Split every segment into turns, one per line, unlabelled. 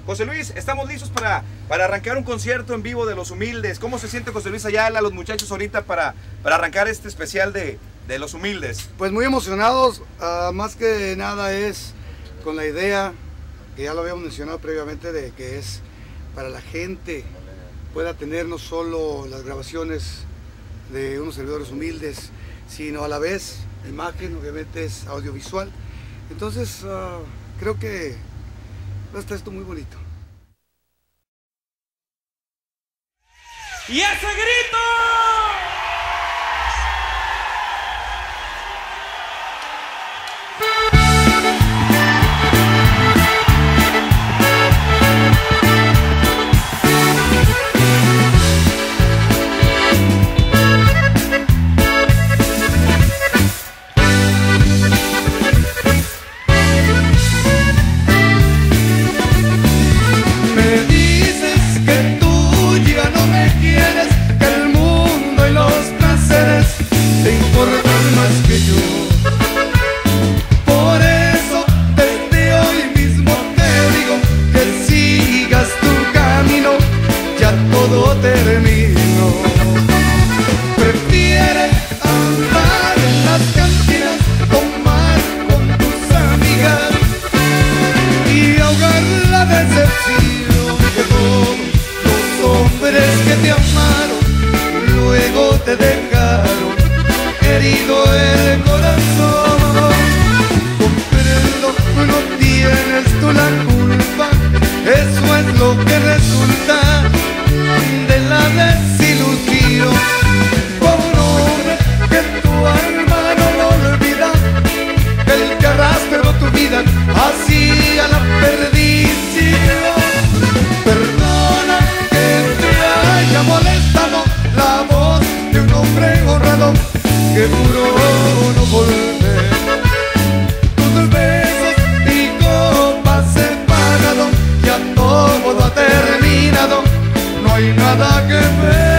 José Luis, estamos listos para arrancar un concierto en vivo de Los Humildes. ¿Cómo se siente José Luis Ayala, los muchachos ahorita para arrancar este especial de Los Humildes?
Pues muy emocionados, más que nada es con la idea, que ya lo habíamos mencionado previamente, de que es para la gente pueda tener no solo las grabaciones de unos servidores humildes, sino a la vez imagen, obviamente es audiovisual. Entonces creo que está esto muy bonito.
¡Y ese grito!
Que juró no volver. Tus besos y copas he pagado, ya todo ha terminado, no hay nada que ver.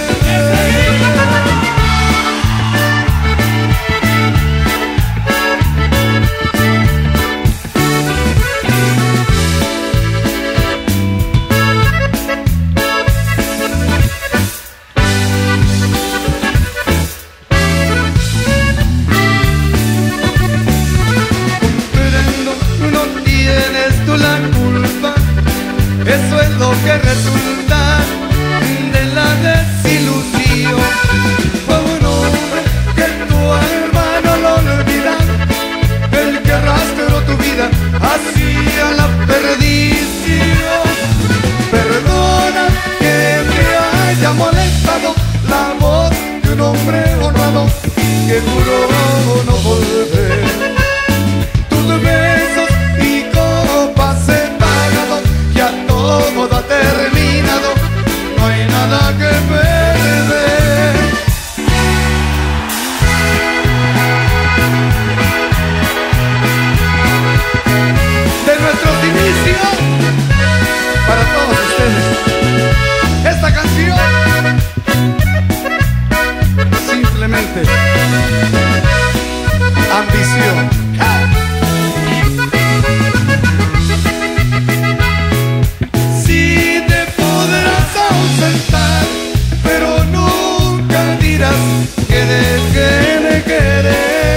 Eso es lo que resulta de la desilusión. Fue un hombre que tu alma no lo olvida, el que arrastró tu vida hacia la perdición. Perdona que me haya molestado la voz de un hombre honrado que juró no volver. Tus besos y copas he pagado, ya todo ha terminado, no hay nada que perder. De nuestros inicios, para todos ustedes, esta canción simplemente ambición. Pero nunca dirás que dejé de quererte.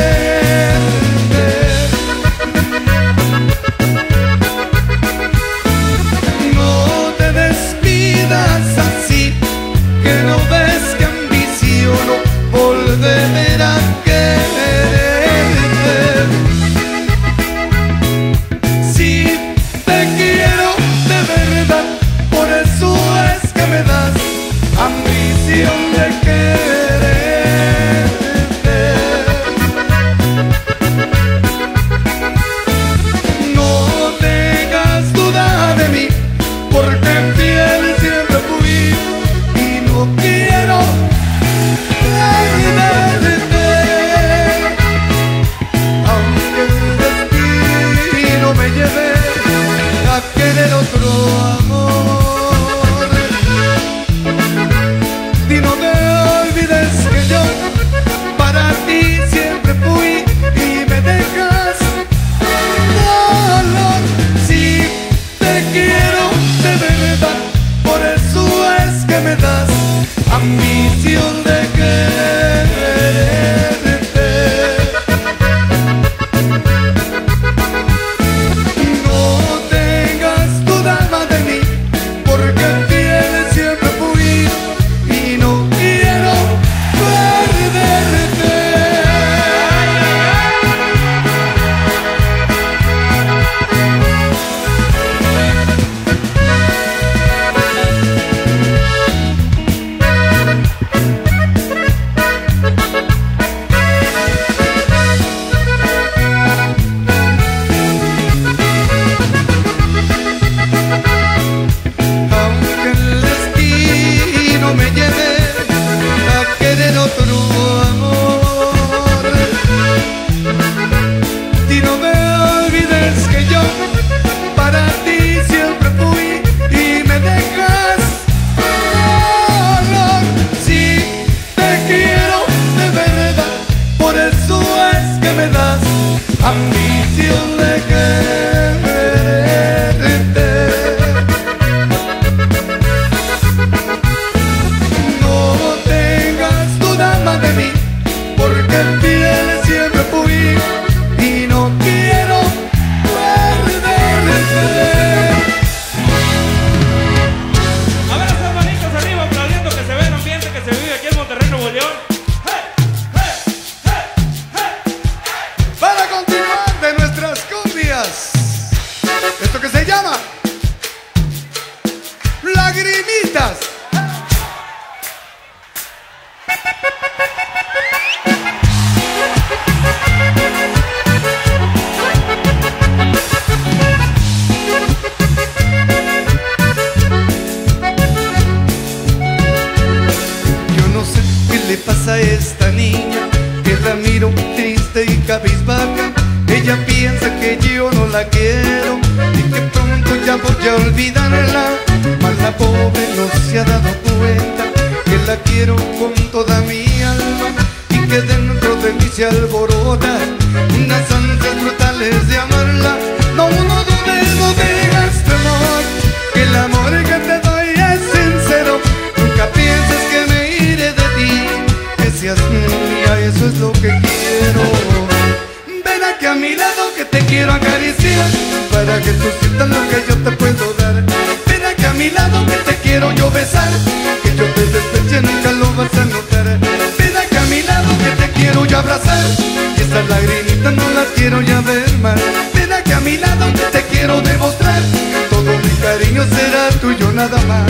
No te despidas así, que no ves que ambiciono volver a quererte. cabizbaja. Ella piensa que yo no la quiero y que pronto ya voy a olvidarla, mas la pobre no se ha dado cuenta que la quiero con toda mi alma y que dentro de mí se alborota unas ansias brutales de amarla. No dudes, no digas temor, que el amor que te doy es sincero. Nunca pienses que me iré de ti, que seas mía, eso es lo que quiero. Ven aquí a mi lado que te quiero acariciar, para que tú sientas lo que yo te puedo dar. Ven aquí a mi lado que te quiero yo besar, que yo te despeche nunca lo vas a notar. Ven aquí a mi lado que te quiero yo abrazar, y estas lagrimitas no las quiero ya ver más. Ven aquí a mi lado que te quiero demostrar, todo mi cariño será tuyo nada más.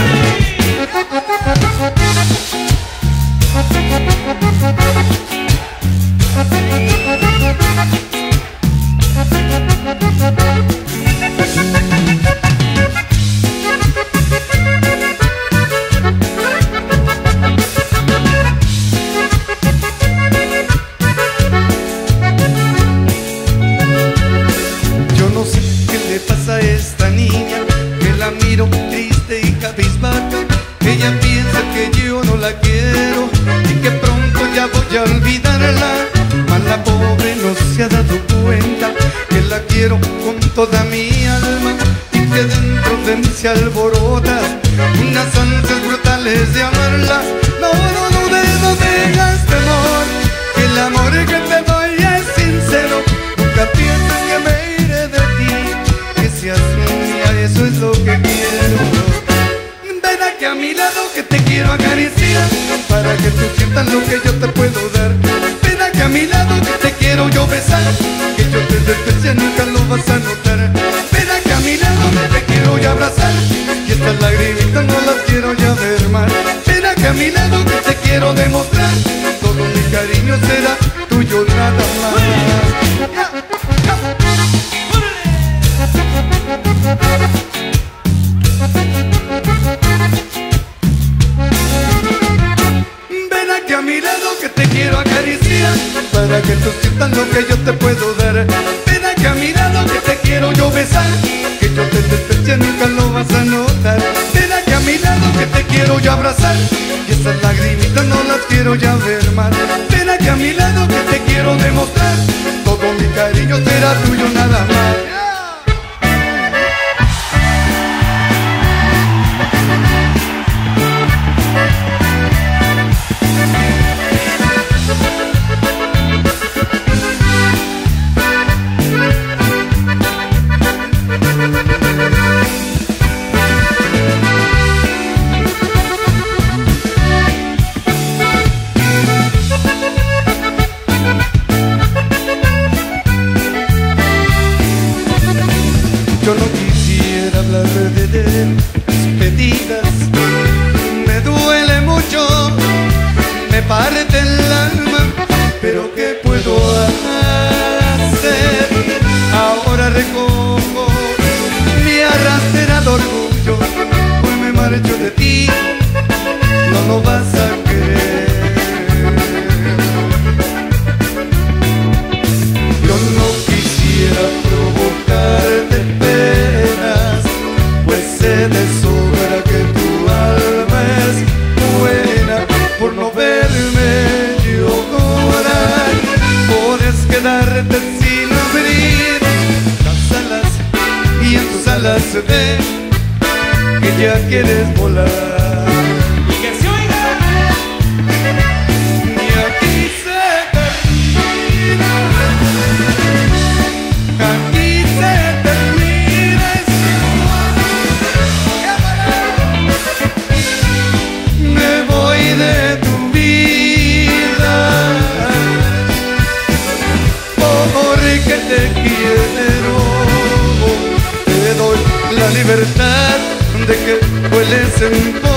Yo no sé qué le pasa a esta niña, que la miro triste y cabizbaja. Ella piensa que yo no la quiero y que pronto ya voy a olvidarla, mas la pobre no se ha dado cuenta que la quiero con toda mi alma y que dentro de mí se alborota unas ansias brutales de amarla. No tengas temor, que el amor que te doy es sincero. Nunca pienses que me iré de ti, que seas mía, eso es lo que quiero. Ven aquí a mi lado que te quiero acariciar, para que tú sientas lo que yo te puedo dar. Ven aquí a mi lado que te quiero yo besar, que yo te despeche nunca lo vas a notar. Ven aquí a mi lado que te quiero yo abrazar, y estas lagrimitas no las quiero ya ver más. Ven aquí a mi lado que te quiero demostrar, todo mi cariño será tuyo nada más. Ven aquí a mi lado que te quiero acariciar, para que tú sientas lo que yo te puedo dar. Ven aquí a mi lado que te quiero yo besar, que yo te despeche nunca lo vas a notar. Ven aquí a mi lado que te quiero yo abrazar, y esas lagrimitas no las quiero ya ver más. Ven aquí a mi lado que te quiero demostrar, todo mi cariño será tuyo nada más. Yo no quisiera hablar de despedidas, me duele mucho, me parte el alma, pero ¿qué puedo hacer? Ahora recojo mi arrastrado orgullo, hoy me marcho de ti, no lo vas a creer. Yo no quisiera provocarte penas, pues sé de sobra que tu alma es buena. Por no verme llorar, puedes quedarte sin abrir las alas, y en tus alas se ve que ya quieres volar.
Y que se oiga.
Y aquí se termina, aquí se termina me voy de tu vida, porque te quiero, te doy la libertad de que vueles en pos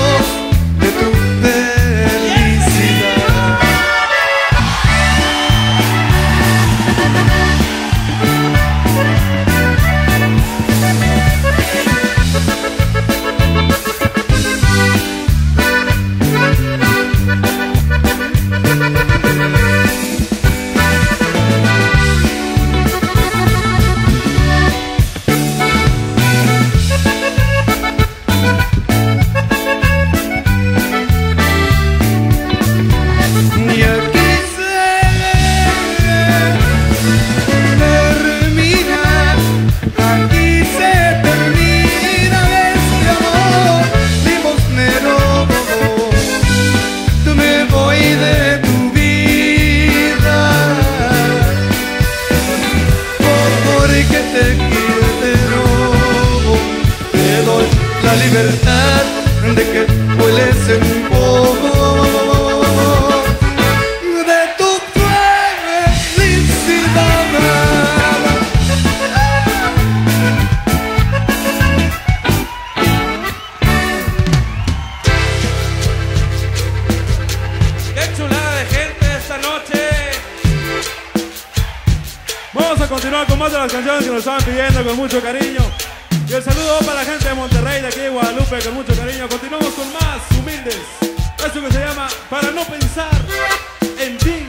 libertad de que vueles en pos de tu felicidad.
¡Qué chulada de gente esta noche! Vamos a continuar con más de las canciones que nos estaban pidiendo con mucho cariño. Y el saludo para la gente de Monterrey, de aquí de Guadalupe, con mucho cariño. Continuamos con más humildes. Esto que se llama Para no pensar en ti.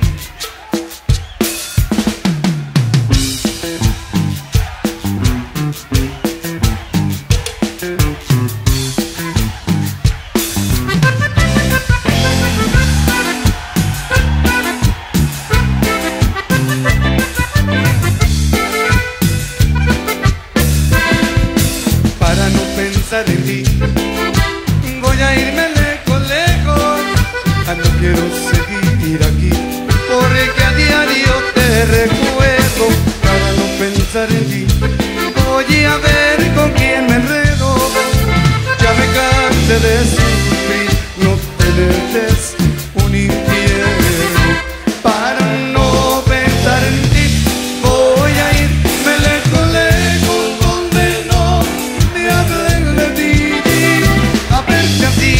En ti voy a irme lejos, lejos. No quiero seguir aquí porque a diario te recuerdo. Para no pensar en ti voy a ver con quién me enredo. Ya me cansé de sufrir, no tenerte es un infierno. Para no pensar en ti voy a irme lejos, lejos, donde no me hablen de ti. A verte así,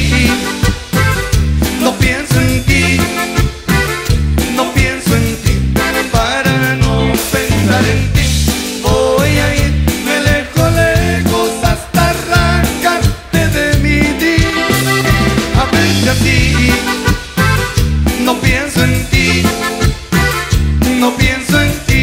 no pienso en ti, no pienso en ti. Para no pensar en ti voy a irme lejos, lejos, hasta arrancarte de mí. A verte así, no pienso en ti, no pienso en ti.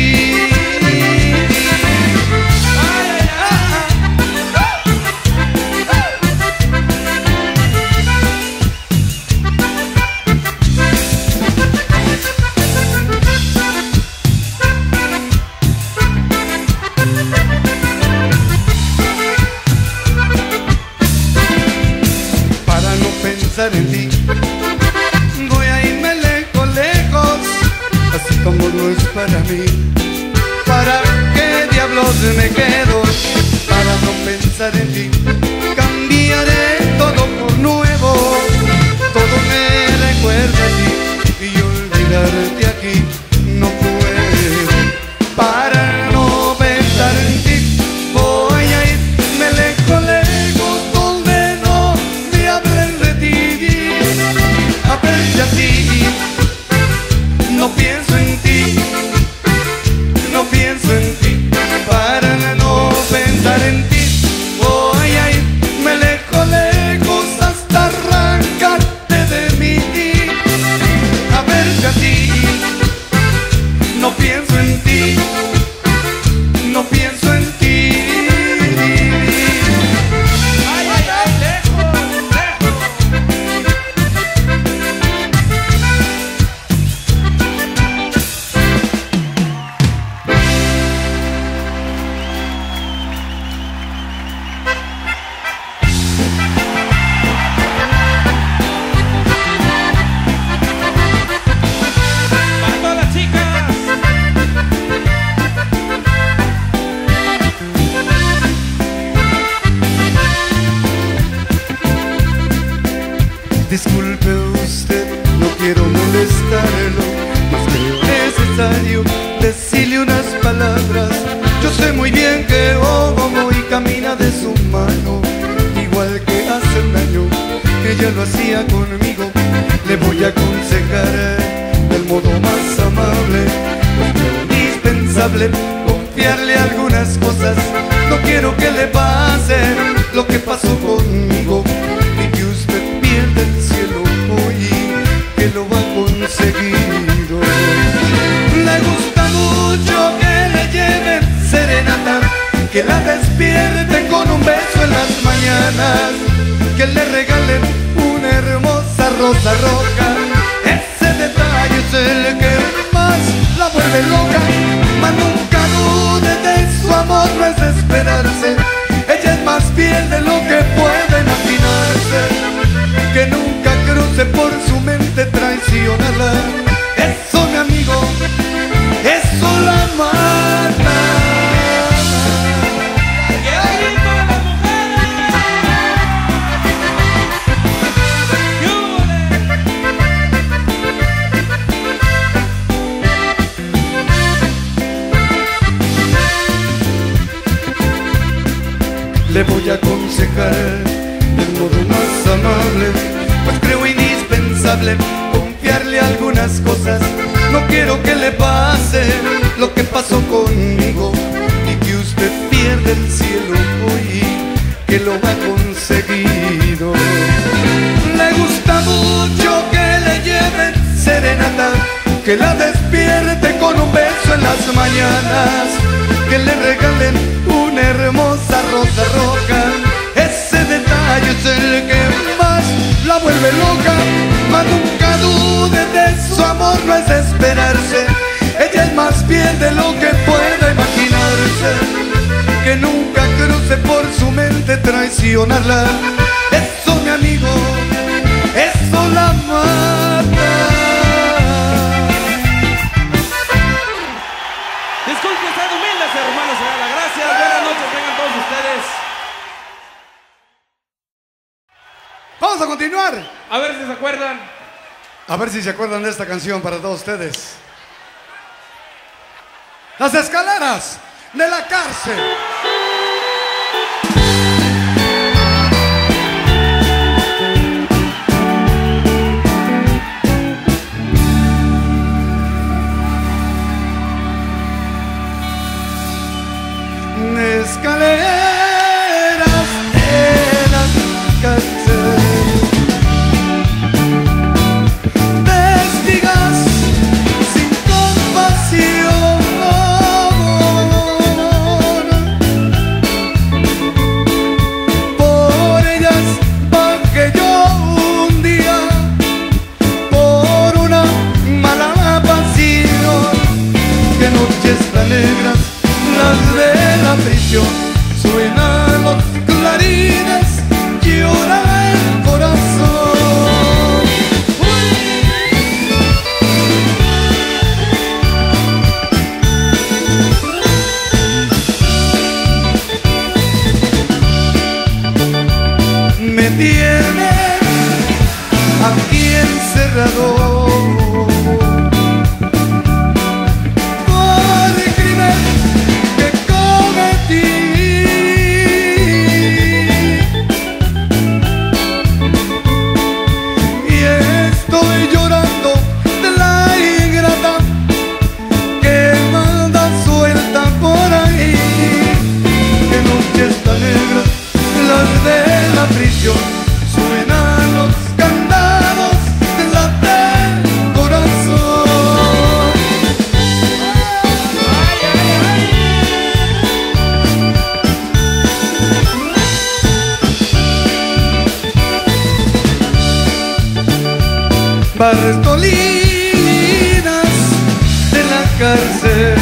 Para no pensar en ti voy a irme lejos, lejos, así como no es para mí. ¿Para qué diablos me quedo? Para no pensar en ti cambiaré todo por nuevo. Todo me recuerda a ti y olvidarte aquí no puedo. Para no pensar en ti voy a irme lejos, lejos, donde no me hablen de ti. A verte así, no pienso en ti, no pienso en ti. Para no pensar en ti voy a irme lejos, lejos, hasta arrancarte de mí. A verte así, no pienso en ti, no pienso en ti.
¡Ay, ay, ay! ¡Lejos, lejos! ¡Para todas las chicas!
Disculpe usted, no quiero molestarlo, mas creo necesario decirle unas palabras. Yo sé muy bien que Ogomo y camina de su mano, igual que hace un año ella lo hacía conmigo. Le voy a aconsejar del modo más amable, porque es indispensable confiarle algunas cosas. No quiero que le pase lo que pasó conmigo, ni que usted pierda el cielo hoy, que lo va a conseguir hoy. Le gusta mucho que le lleven serenata, que la despierten con un beso en las mañanas, que le regalen una hermosa rosa roja. Ese detalle es el que más la vuelve loca. Mas nunca dude de su amor, no es de esperarse. Ella es más fiel de lo que puede imaginarse. Que nunca cruce por su mente traicionarla. Eso, mi amigo, eso la mata.
¡Qué bonito las mujeres!
le voy a aconsejar del modo más amable, pues creo indispensable confiarle algunas cosas. No quiero que le pase lo que pasó conmigo y que usted pierda el cielo hoy que lo ha conseguido. Le gusta mucho que le lleven serenata, que la despierte con un beso en las mañanas, que le regalen una hermosa rosa roja. Ese detalle es el que más la vuelve loca, mas nunca dude de su amor, no es de esperarse. Ella es más bien de lo que pueda imaginarse, que nunca cruce por su mente traicionarla. Eso, mi amigo, eso la mata.
Disculpen, sean humildes, hermanos Ayala. Gracias, buenas noches, tengan todos ustedes.
Vamos a continuar.
A ver si se acuerdan.
A ver si se acuerdan de esta canción para todos ustedes. Las escaleras de la cárcel.
Escaleras de la cárcel, testigas sin compasión, por ellas bajé yo un día por una mala pasión. Que noches tan negras las de la prisión, suenan los clarines, llora el corazón. Me tienen aquí encerrado de la prisión, suenan los candados de la corazón. Bartolinas de la cárcel,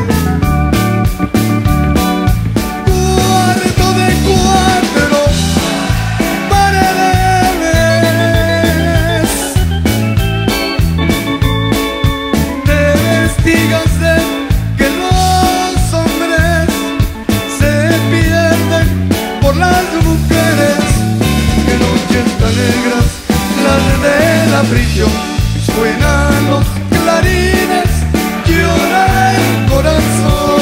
prisión, suenan los clarines, llora el corazón.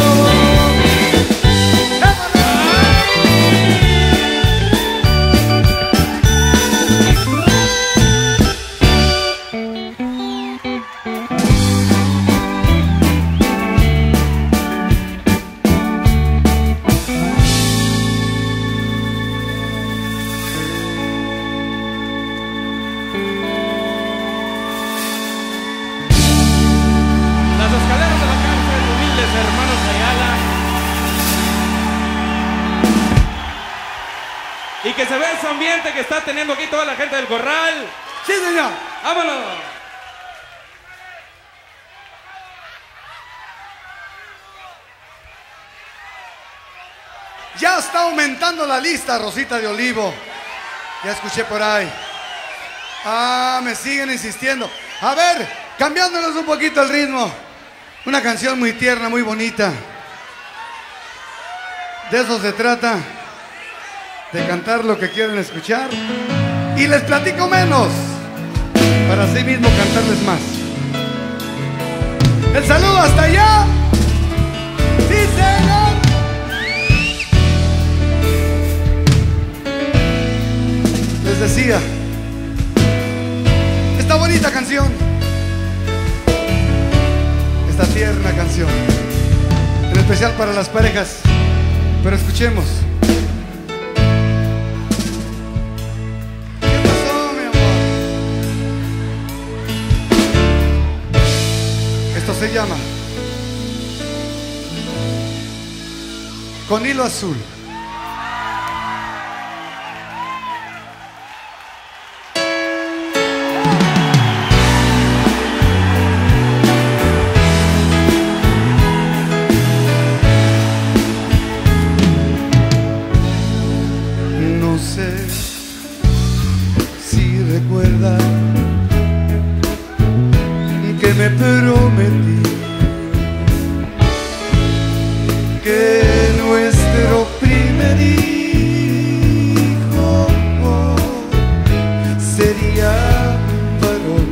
Y que se vea ese ambiente que está teniendo aquí toda la gente del corral.
Sí, señor.
¡Vámonos!
Ya está aumentando la lista, Rosita de Olivo. Ya escuché por ahí. Ah, me siguen insistiendo. A ver, cambiándonos un poquito el ritmo. Una canción muy tierna, muy bonita. De eso se trata. De cantar lo que quieren escuchar. Y les platico menos, para así mismo cantarles más. El saludo hasta allá. Sí, señor. decía, esta bonita canción, esta tierna canción, en especial para las parejas, pero escuchemos. ¿Qué pasó, mi amor? Esto se llama Con Hilo Azul. No sé si recuerda que me prometí que nuestro primer hijo sería varón.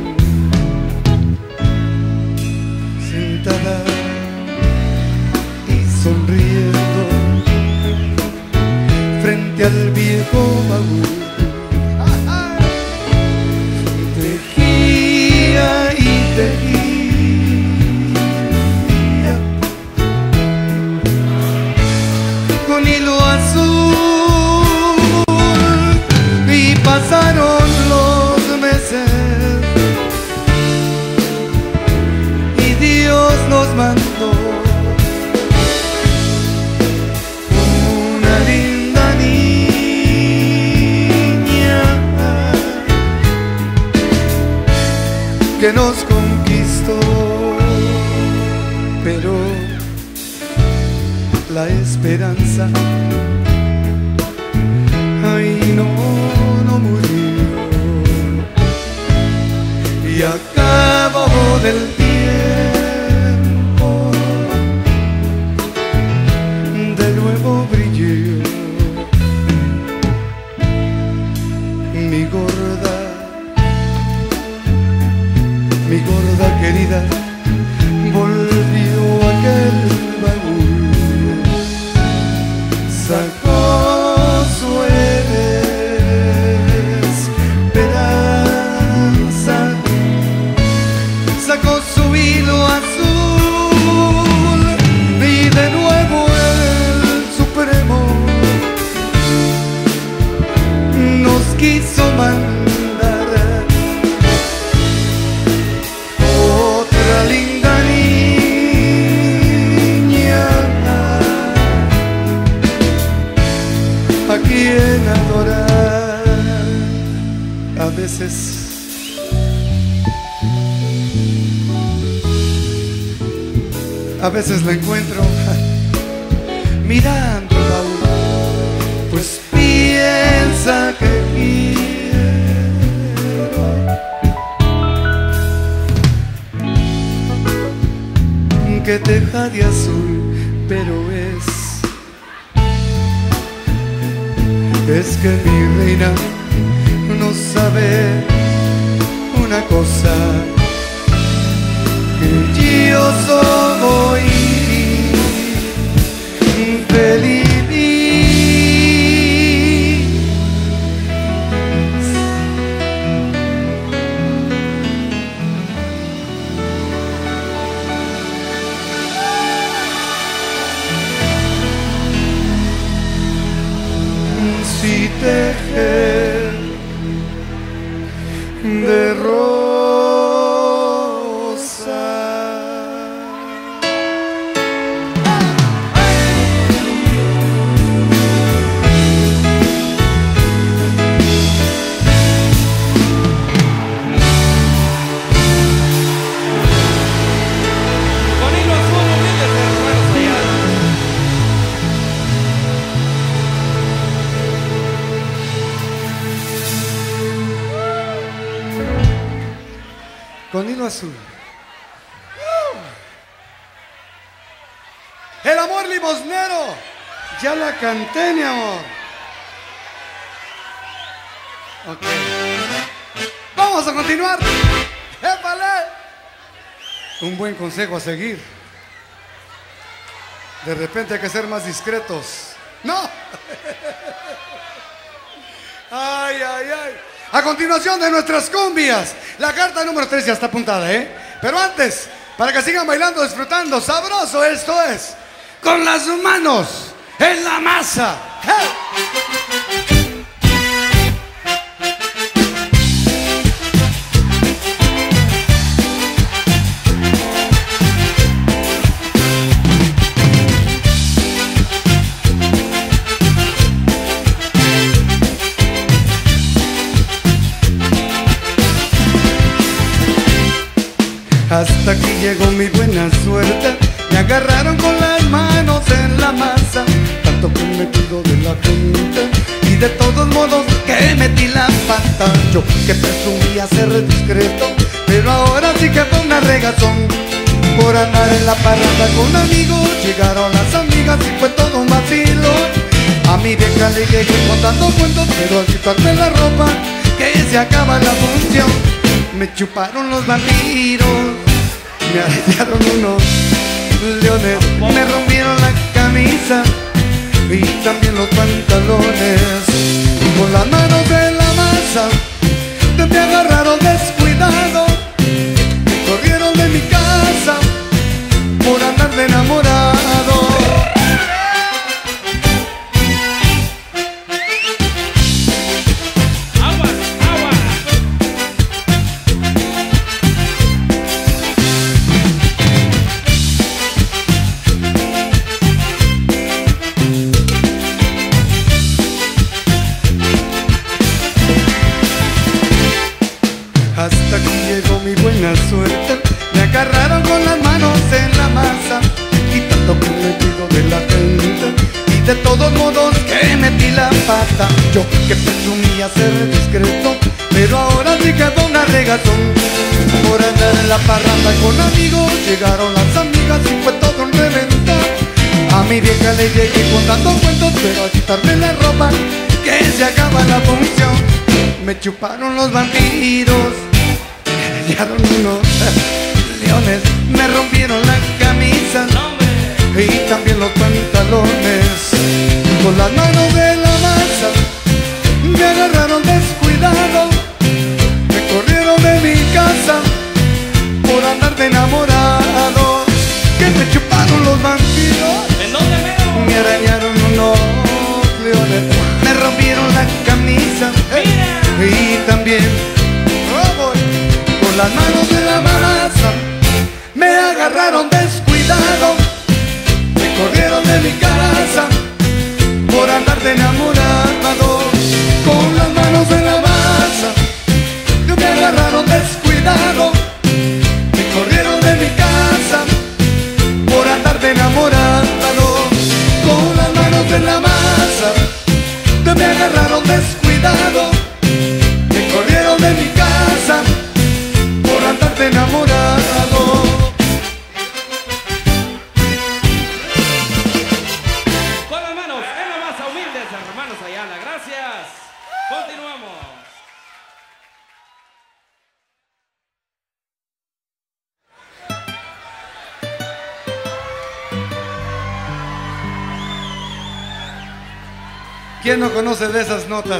Sentada y sonriendo frente al viejo baúl, tejía y tejía con hilo azul, y pasaron los meses y Dios nos mandó una linda niña que nos conquistó, pero la esperanza, ay, no murió, y a cabo del tiempo de nuevo brilló mi gorda querida, volvió a aquel baúl, sacó su esperanza, sacó su hilo azul, y de nuevo el Supremo nos quiso mandar otra linda niña a quien adorar. A veces la encuentro mirando el baúl, pues piensa que quiero que teja de azul, pero es que mi reina no sabe una cosa, que yo soy feliz. Si tejer de rosa,
Con hilo azul, humildes hermanos allá.
con hilo azul. El amor limosnero, ya la canté, mi amor. Ok, vamos a continuar. ¡Épale! Un buen consejo a seguir. De repente hay que ser más discretos. ¡No! Ay, ay, ay. A continuación de nuestras cumbias, la carta número 3 ya está apuntada, ¿eh? Pero antes, para que sigan bailando, disfrutando, sabroso, esto es Con las manos en la masa. ¡Hey! Hasta aquí llegó mi buena suerte, me agarraron con las manos en la masa, tanto que me cuido de la gente y de todos modos que metí la pata. Yo que presumía ser discreto, pero ahora sí que fue una regazón. Por andar en la parranda con amigos, llegaron las amigas y fue todo un vacilo. A mi vieja le llegué contando cuentos, pero al quitarme la ropa, que se acaba la función. Me chuparon los vampiros, me arañaron unos leones, me rompieron la camisa y también los pantalones. Y con las manos en la masa me agarraron descuidado, me corrieron de mi casa por andar de enamorado. Hasta aquí llegó mi buena suerte, me agarraron con las manos en la masa y tanto que me cuido de la gente y de todos modos que metí la pata. Yo que presumía ser discreto, pero ahora sí que fue una regazón. Por andar en la parranda con amigos, llegaron las amigas y fue todo un reventón. A mi vieja le llegué contando cuentos, pero al quitarme la ropa, que se acaba la función. Me chuparon los vampiros, me arañaron unos leones, me rompieron la camisa y también los pantalones. Con las manos de la masa me agarraron descuidado, me corrieron de mi casa por andar de enamorado. Que me chuparon los vampiros,
¿en dónde veo?
me arañaron unos leones, me rompieron la camisa y también con las manos de la masa me agarraron descuidado, me corrieron de mi casa por andar de enamorado. Con las manos de la masa me agarraron descuidado, me corrieron de mi casa por andar de enamorado. Con las manos de la masa me agarraron descuidado, me corrieron de mi casa por andar de enamorado.
Con las manos en la masa, humildes hermanos Ayala, gracias. Continuamos.
¿Quién no conoce de esas notas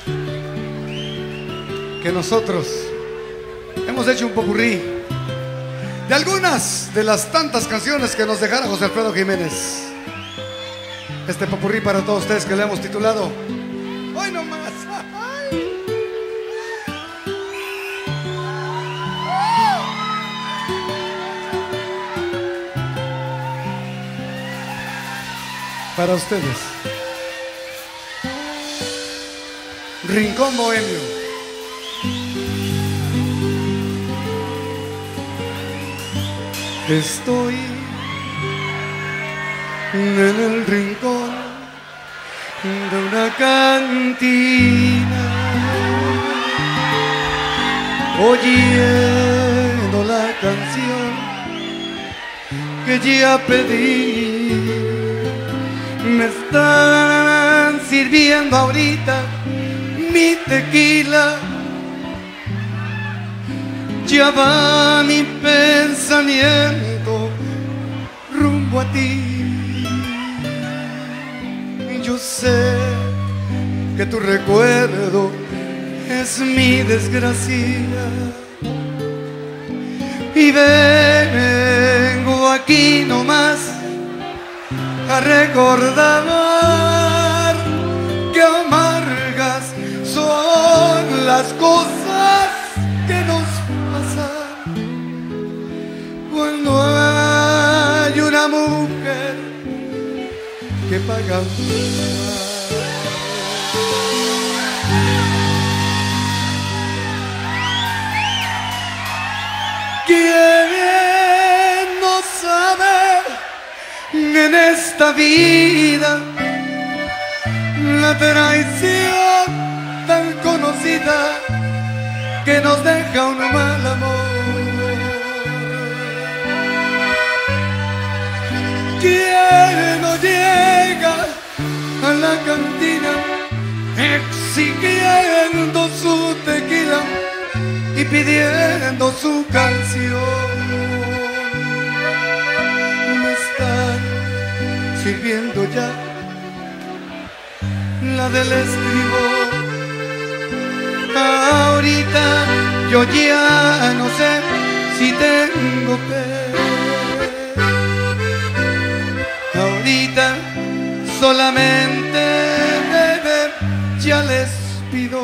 que nosotros hemos hecho un popurrí de algunas de las tantas canciones que nos dejara José Alfredo Jiménez? Este popurrí para todos ustedes que le hemos titulado Hoy no más. Para ustedes, Rincón Bohemio. Estoy en el rincón de una cantina, oyendo la canción que ya pedí. Me están sirviendo ahorita mi tequila, ya va mi pensamiento rumbo a ti. Yo sé
que tu recuerdo es mi desgracia. Y vengo aquí nomás a recordar que amargas son las cosas que nos pasan cuando hay una mujer que paga mal. ¿Quién no sabe en esta vida la traición tan conocida que nos deja un mal amor? ¿Quién no llega a la cantina exigiendo su tequila y pidiendo su canción? Me están sirviendo ya la del estribor. Ahorita yo ya no sé si tengo fe. Ahorita solamente beber ya les pido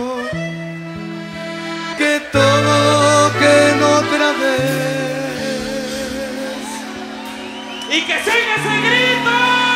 que toquen otra vez
y que siga ese grito.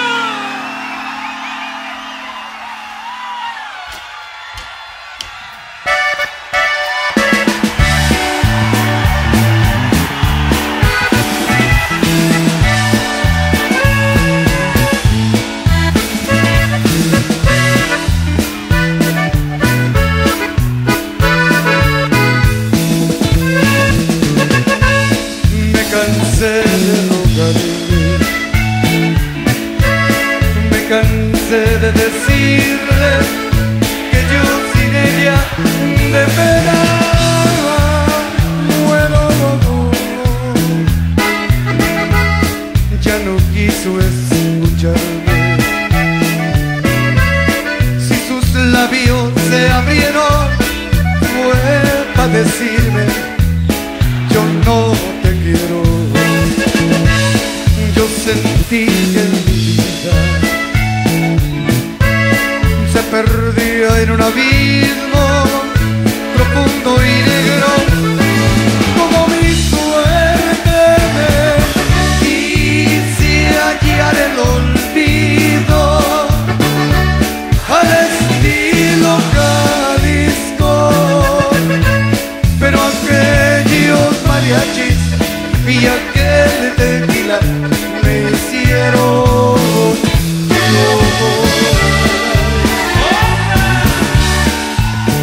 Me cansé de decirle que yo sin ella de veras muero. Ya no quiso escucharme. Si sus labios se abrieron fue para decirme yo no te quiero. Yo sentí que mi vida se perdía en un abismo profundo y negro, como mi suerte. Quise hallar el olvido al estilo Jalisco, pero aquellos mariachis y aquel tequila me hicieron llorar.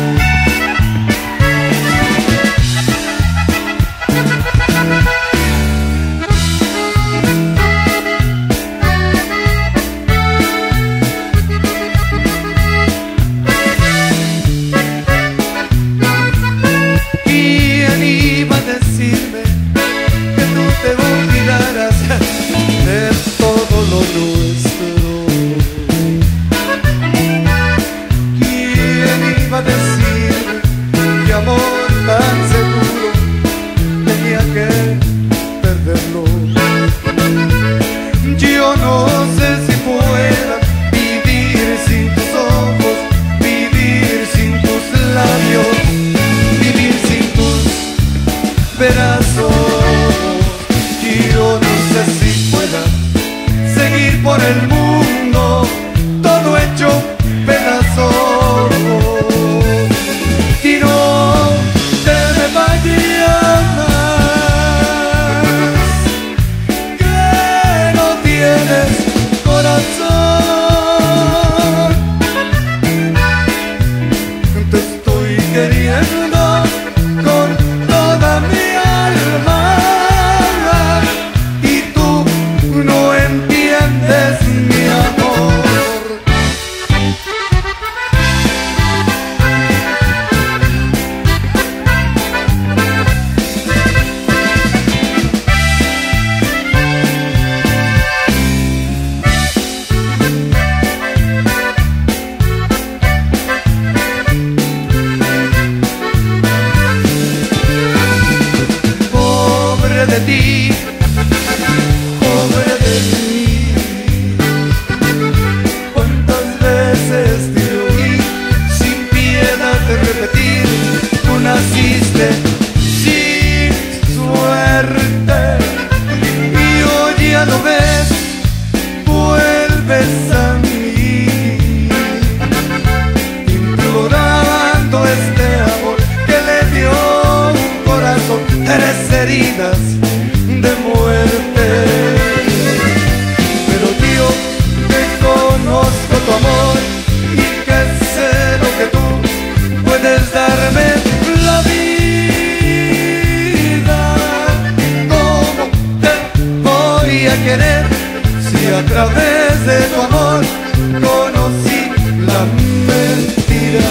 Si a través de tu amor conocí la mentira.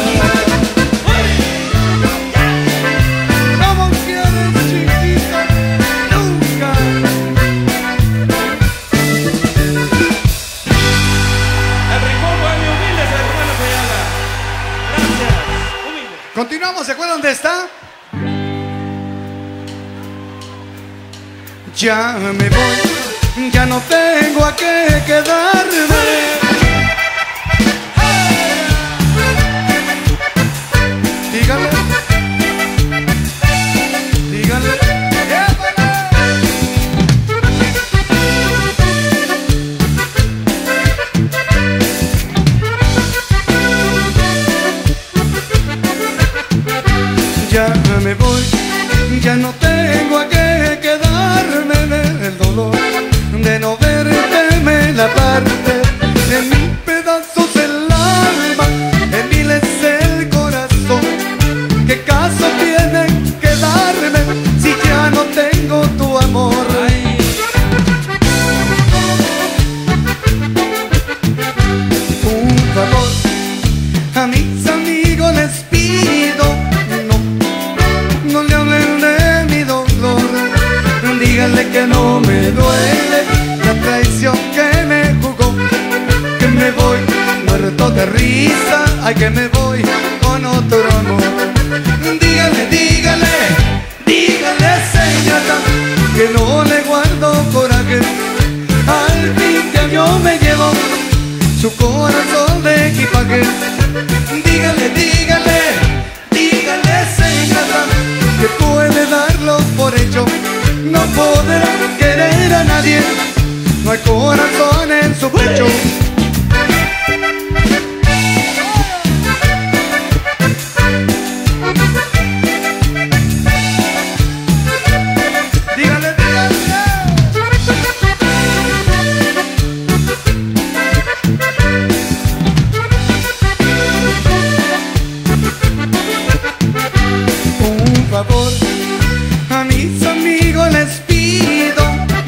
¿Cómo quieres, chiquita? Nunca.
El rincón Bohemio Humildes, hermanos Ayala. Gracias, Humildes.
Continuamos, ¿se acuerdan dónde está? Ya me voy, ya no tengo a qué quedarme. Dígale, dígale. Ya me voy, ya no tengo a qué quedarme. El dolor de no verte me la parte en mil pedazos el alma, en miles el corazón. ¿Qué caso tiene quedarme si ya no tengo tu amor?
Ay.
Un favor a mis amigos les pido, no le hablen de mi dolor. Díganle que no me duele la traición que me jugó, que me voy muerto de risa, ay que me voy con otro amor. Díganle, díganle, díganle señora, que no le guardo coraje, al fin que yo me llevo su corazón de equipaje. Díganle, díganle, díganle señora, que puede darlo por hecho, no podrá querer a nadie, no hay corazón en su pecho. Dígale, dígale. Un favor a mis amigos les pido,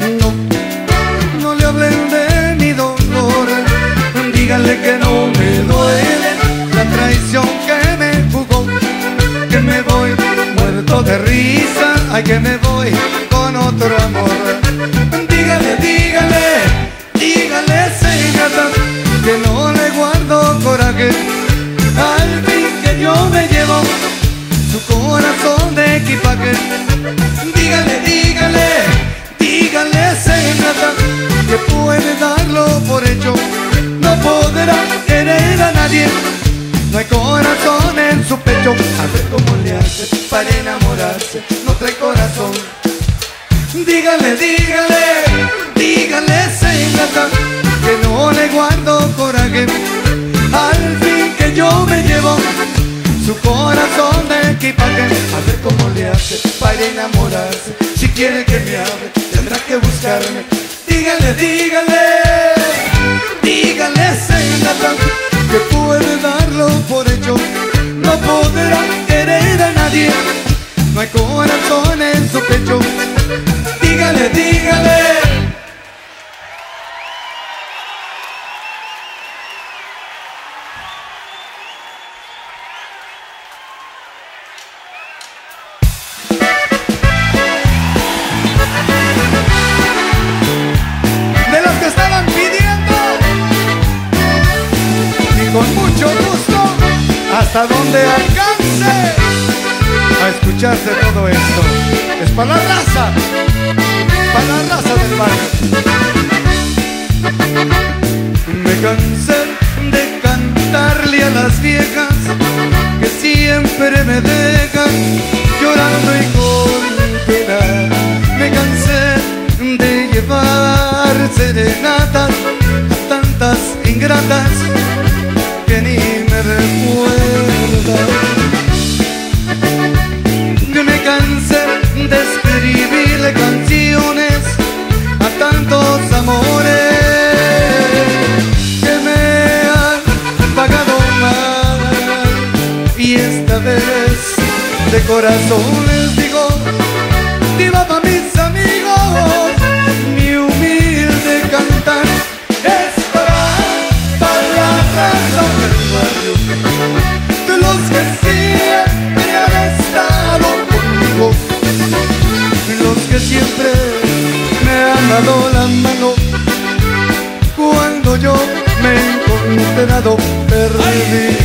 no le hablen de mi dolor. Díganle que no me duele la traición que me jugó, que me voy muerto de risa, ay que me voy con otro amor. Díganle, díganle, díganle señora, que no le guardo coraje, al fin que yo me llevo su corazón de equipaje. Díganle, díganle, díganle señora, que puede darlo por hecho, no podrá querer a nadie, no hay corazón en su pecho. A ver cómo le hace para enamorarse, no trae corazón. Díganle, díganle, díganle señora, que no le guardo coraje, al fin que yo me llevo su corazón de equipaje. A ver cómo le hace para enamorarse, si quiere que me hable tendrá que buscarme. Díganle, díganle, díganle señora, que puede darlo por hecho, no podrá querer a nadie, no hay corazón en su pecho. Díganle, díganle. De los que estaban pidiendo, y con mucho gusto, hasta donde alcance a escucharse todo esto. Es para la raza del barrio. Me cansé de cantarle a las viejas que siempre me dejan llorando y con pena. Me cansé de llevar serenatas a tantas ingratas que ni me recuerdan. Me cansé de escribirle canciones a tantos amores que me han pagado mal, y esta vez de corazón les digo, viva pa' mis amigos, mi humilde cantar condenado perdí.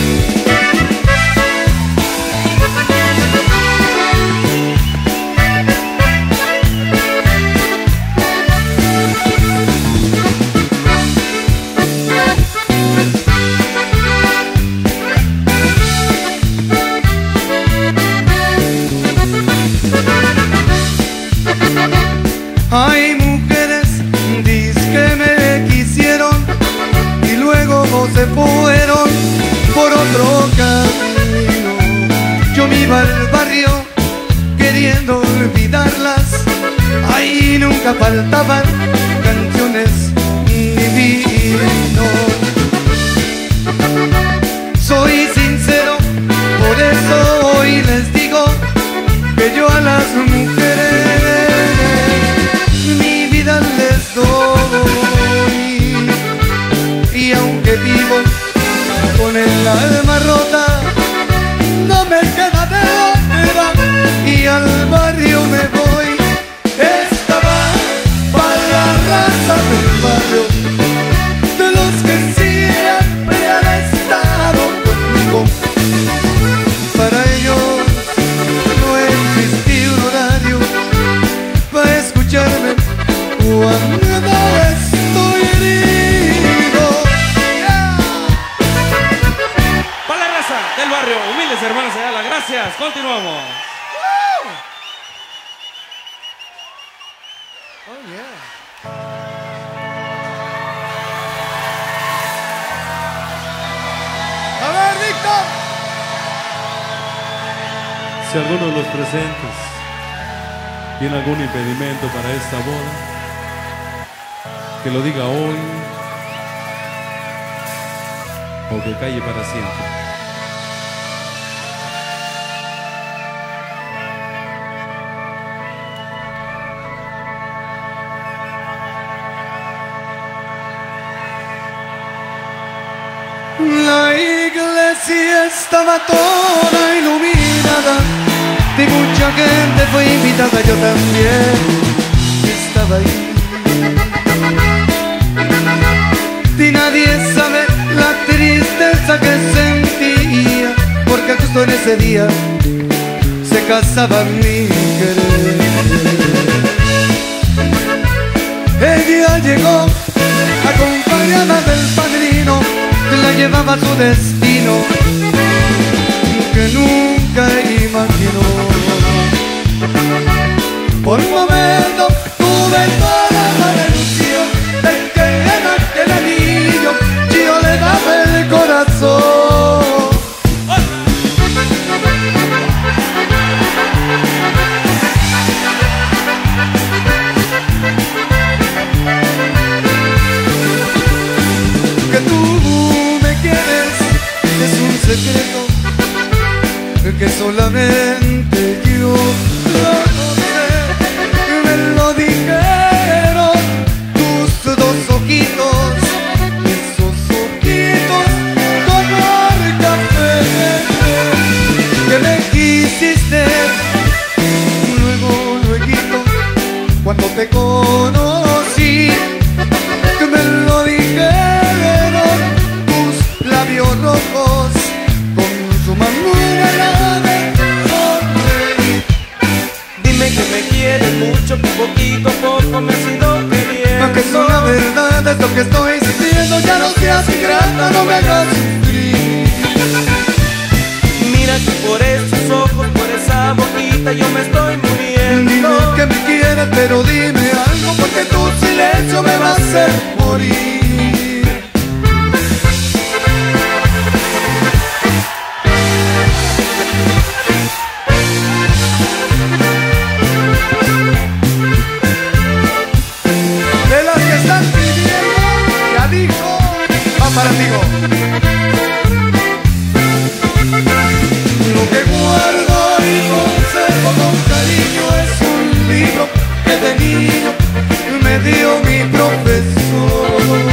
Hay mujeres, que me quisieron y luego se fueron por otro camino. Yo me iba al barrio queriendo olvidarlas, ahí nunca faltaban canciones ni vino. Soy sincero, por eso hoy les digo que yo a las mujeres mi vida les doy, y aunque vivo con el alma rota, no me queda de otra y al barrio me voy. Esta va para la raza del barrio, de los que siempre han estado conmigo. Para ellos no existía un horario para escucharme cuando estoy herido.
Para la raza del barrio, humildes hermanos Ayala, gracias, continuamos.
Oh yeah. A ver, Víctor.
Si alguno de los presentes tiene algún impedimento para esta boda, que lo diga hoy o que calle para siempre.
La iglesia estaba toda iluminada, de mucha gente fue invitada, yo también estaba ahí. Y nadie sabe la tristeza que sentía, porque justo en ese día se casaba mi querer. Ella llegó acompañada del padrino, que la llevaba a su destino, que nunca imaginó. Por un momento tuve toda la ilusión de que en aquel anillo yo le daba el corazón. Que tú me quieres es un secreto que solamente yo lo sé. Me lo dijeron tus dos ojitos, esos ojitos color café, que me quisiste luego, cuando te conocí, que me lo dijeron tus labios rojos con su manera de sonreír.
Dime que me quieres mucho, que poquito a poco me sigo queriendo.
Que es una verdad esto que estoy sintiendo, ya no seas ingrata, no me hagas sufrir.
Mira que por esos ojos, por esa boquita yo me estoy muriendo.
Dime que me quieres, pero dime algo, porque tu silencio me va a hacer morir. De las que están pidiendo, ya dijo, va para amigo. Lo que guardo y conservo con cariño es un libro que de niño me dio mi profesor.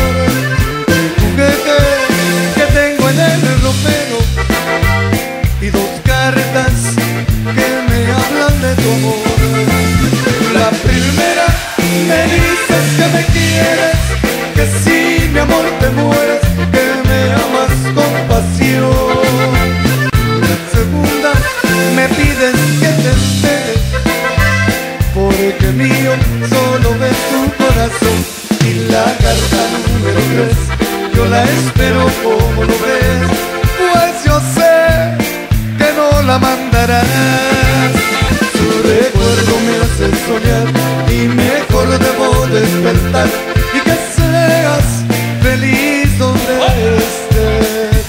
carta número 3 yo la espero, como lo ves, pues yo sé que no la mandarás. Su recuerdo me hace soñar y mejor debo despertar y que seas feliz donde estés.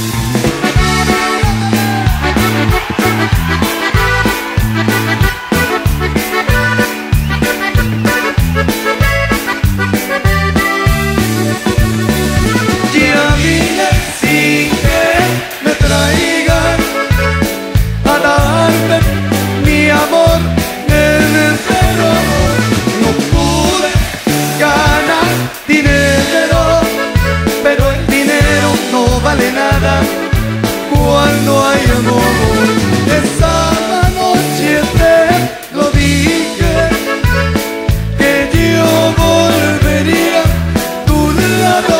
Y a mí me exige me traigan a darte mi amor entero. No pude ganar dinero, pero el dinero no vale nada cuando hay amor. Esa noche te lo dije, que yo volvería a tu lado,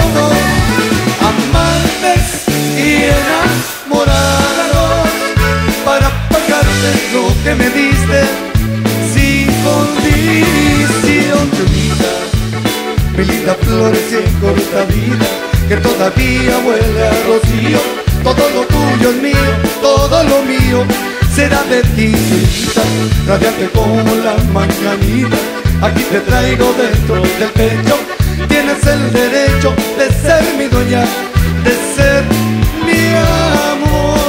amantes y enamorados, para pagarte lo que me diste sin condición. Mi linda flor sin corta vida, que todavía huele a rocío. Todo lo tuyo es mío, todo lo mío será de ti, solita, radiante como la mañanita. Aquí te traigo dentro del pecho, tienes el derecho de ser mi dueña, de ser mi amor.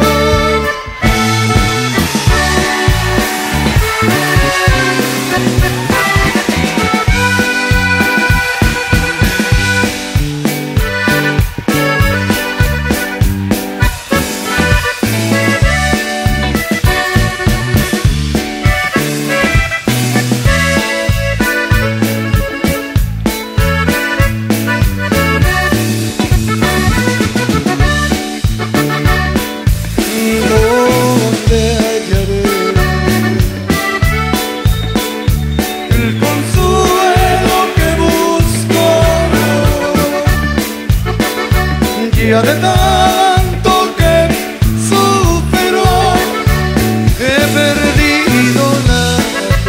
De tanto que supero, he perdido la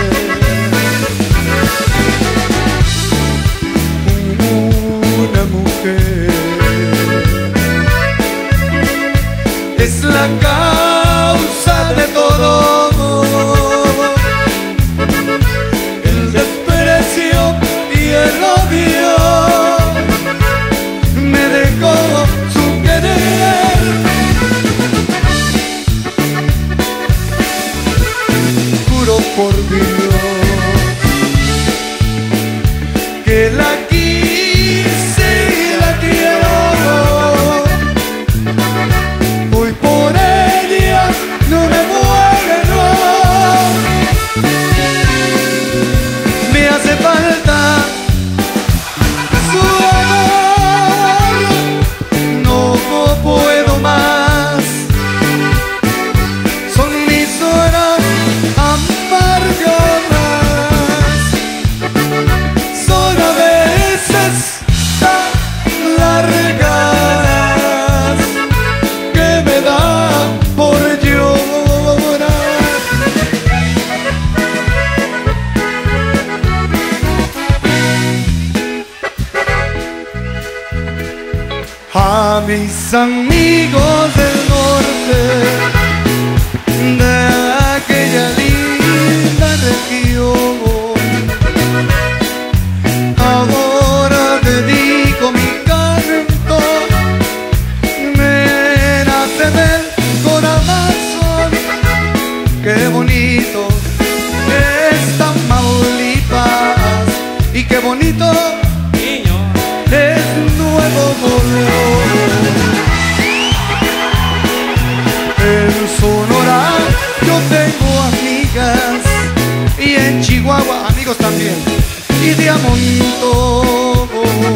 fe. Una mujer es la causa de todo, el desprecio y el odio me dejó su querer. Juro por Dios que la quise y la quiero. Hoy por ella no me muero. Me hace falta su amor, no puedo más. Son mis horas amargas, son a veces tan largas que me da por llorar. A mis amigos del norte, de aquella linda región, ahora dedico mi canto, me nace del corazón. Qué bonito es Tamaulipas y qué bonito es Nuevo León. En Sonora yo tengo amigas y en Chihuahua amigos también, y de Amonto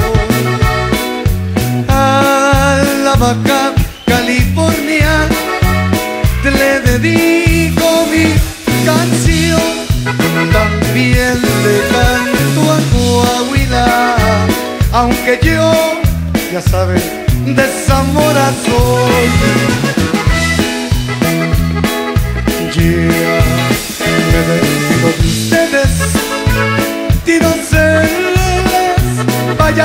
a la Baja California le dedico mi canción. También le canto a Coahuila, aunque yo, ya saben, de Zamora soy. Yeah, me despido de ustedes, tiroceles, vaya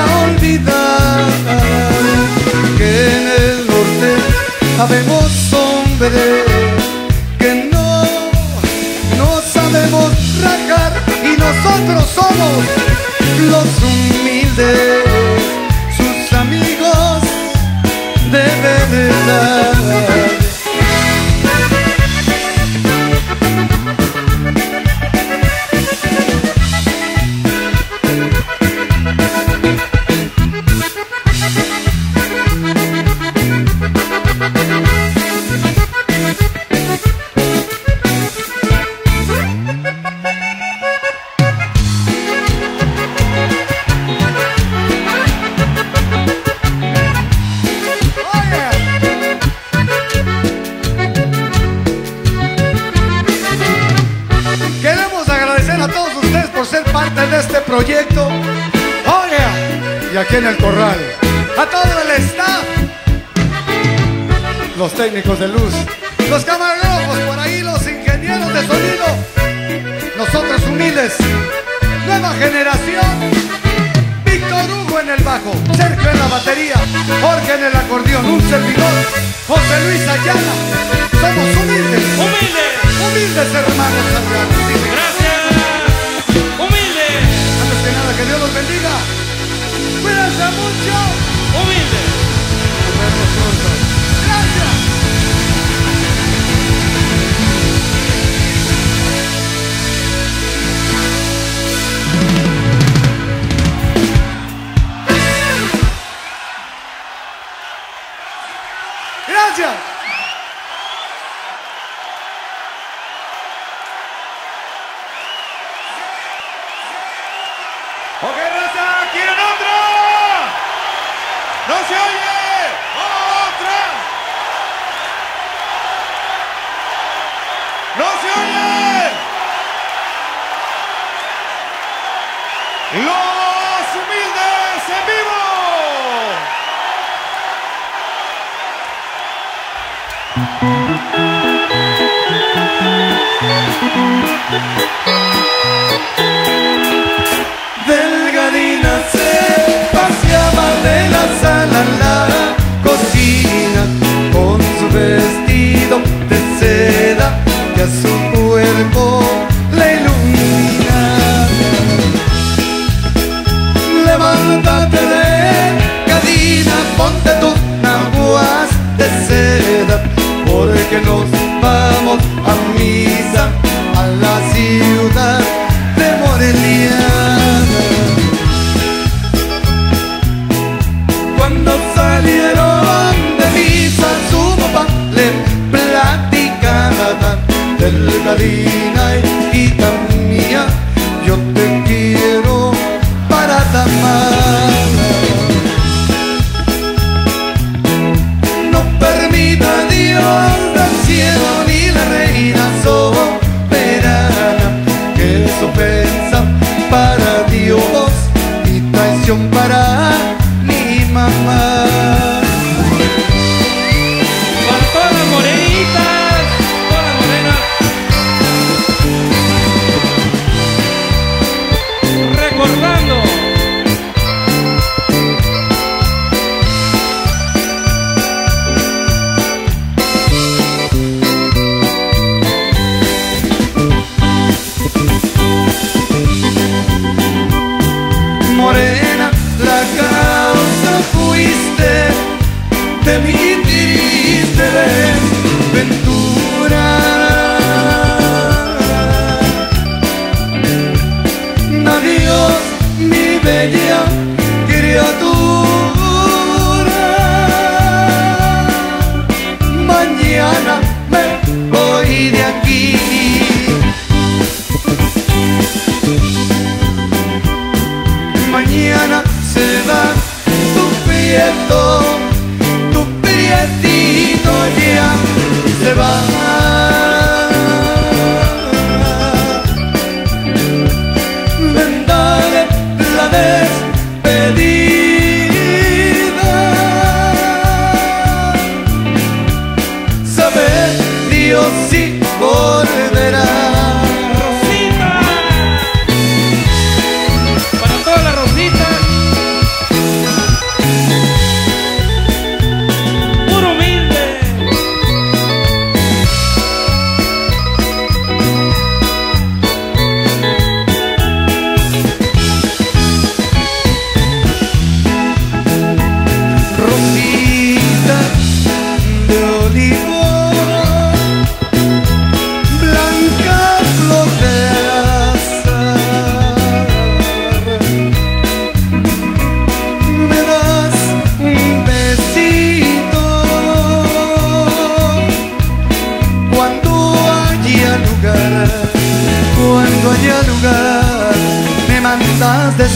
Habemos hombres que no sabemos rajar y nosotros somos los humildes, sus amigos de verdad. De este proyecto, oye, y aquí en el corral, a todo el staff, los técnicos de luz, los camarógrafos por ahí, los ingenieros de sonido, nosotros humildes, nueva generación, Víctor Hugo en el bajo, Sergio en la batería, Jorge en el acordeón, un servidor, José Luis Ayala, somos humildes, humildes hermanos.
Gracias.
Que Dios los bendiga. Cuídense mucho.
Humilde.
Nos vemos pronto. Gracias. Gracias.
Ok, raza, ¿quieren otra? ¡No se oye! ¡Otra! ¡No se oye! ¡Los humildes en vivo!
Delgadina se paseaba de la sala a la cocina con su vestido de seda que a su cuerpo le ilumina. Levántate Delgadina, ponte tus naguas de seda, porque nos vamos a misa a la ciudad de Morelia. Cuando salieron de misa, su papá le platicaba: Delgadina, hijita mía, yo te quiero para amar. No permita Dios del cielo ni la reina soberana que es ofensa para Dios y traición para mi mamá.
Para todas las morenitas, todas las morenas. Recordando.
Morena, la causa fuiste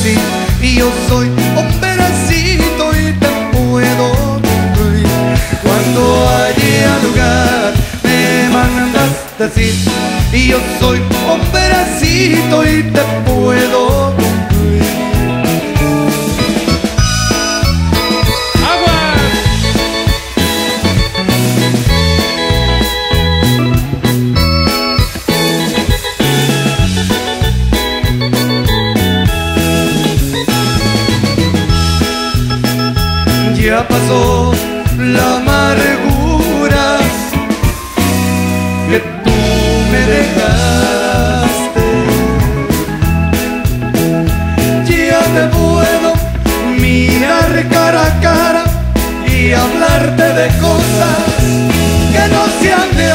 decir, y yo soy un pedacito y te puedo construir. Cuando llegue al lugar me mandas decir, y yo soy un pedacito y te puedo construir. Ya pasó la amargura que tú me dejaste. Ya te puedo mirar cara a cara y hablarte de cosas que no sean de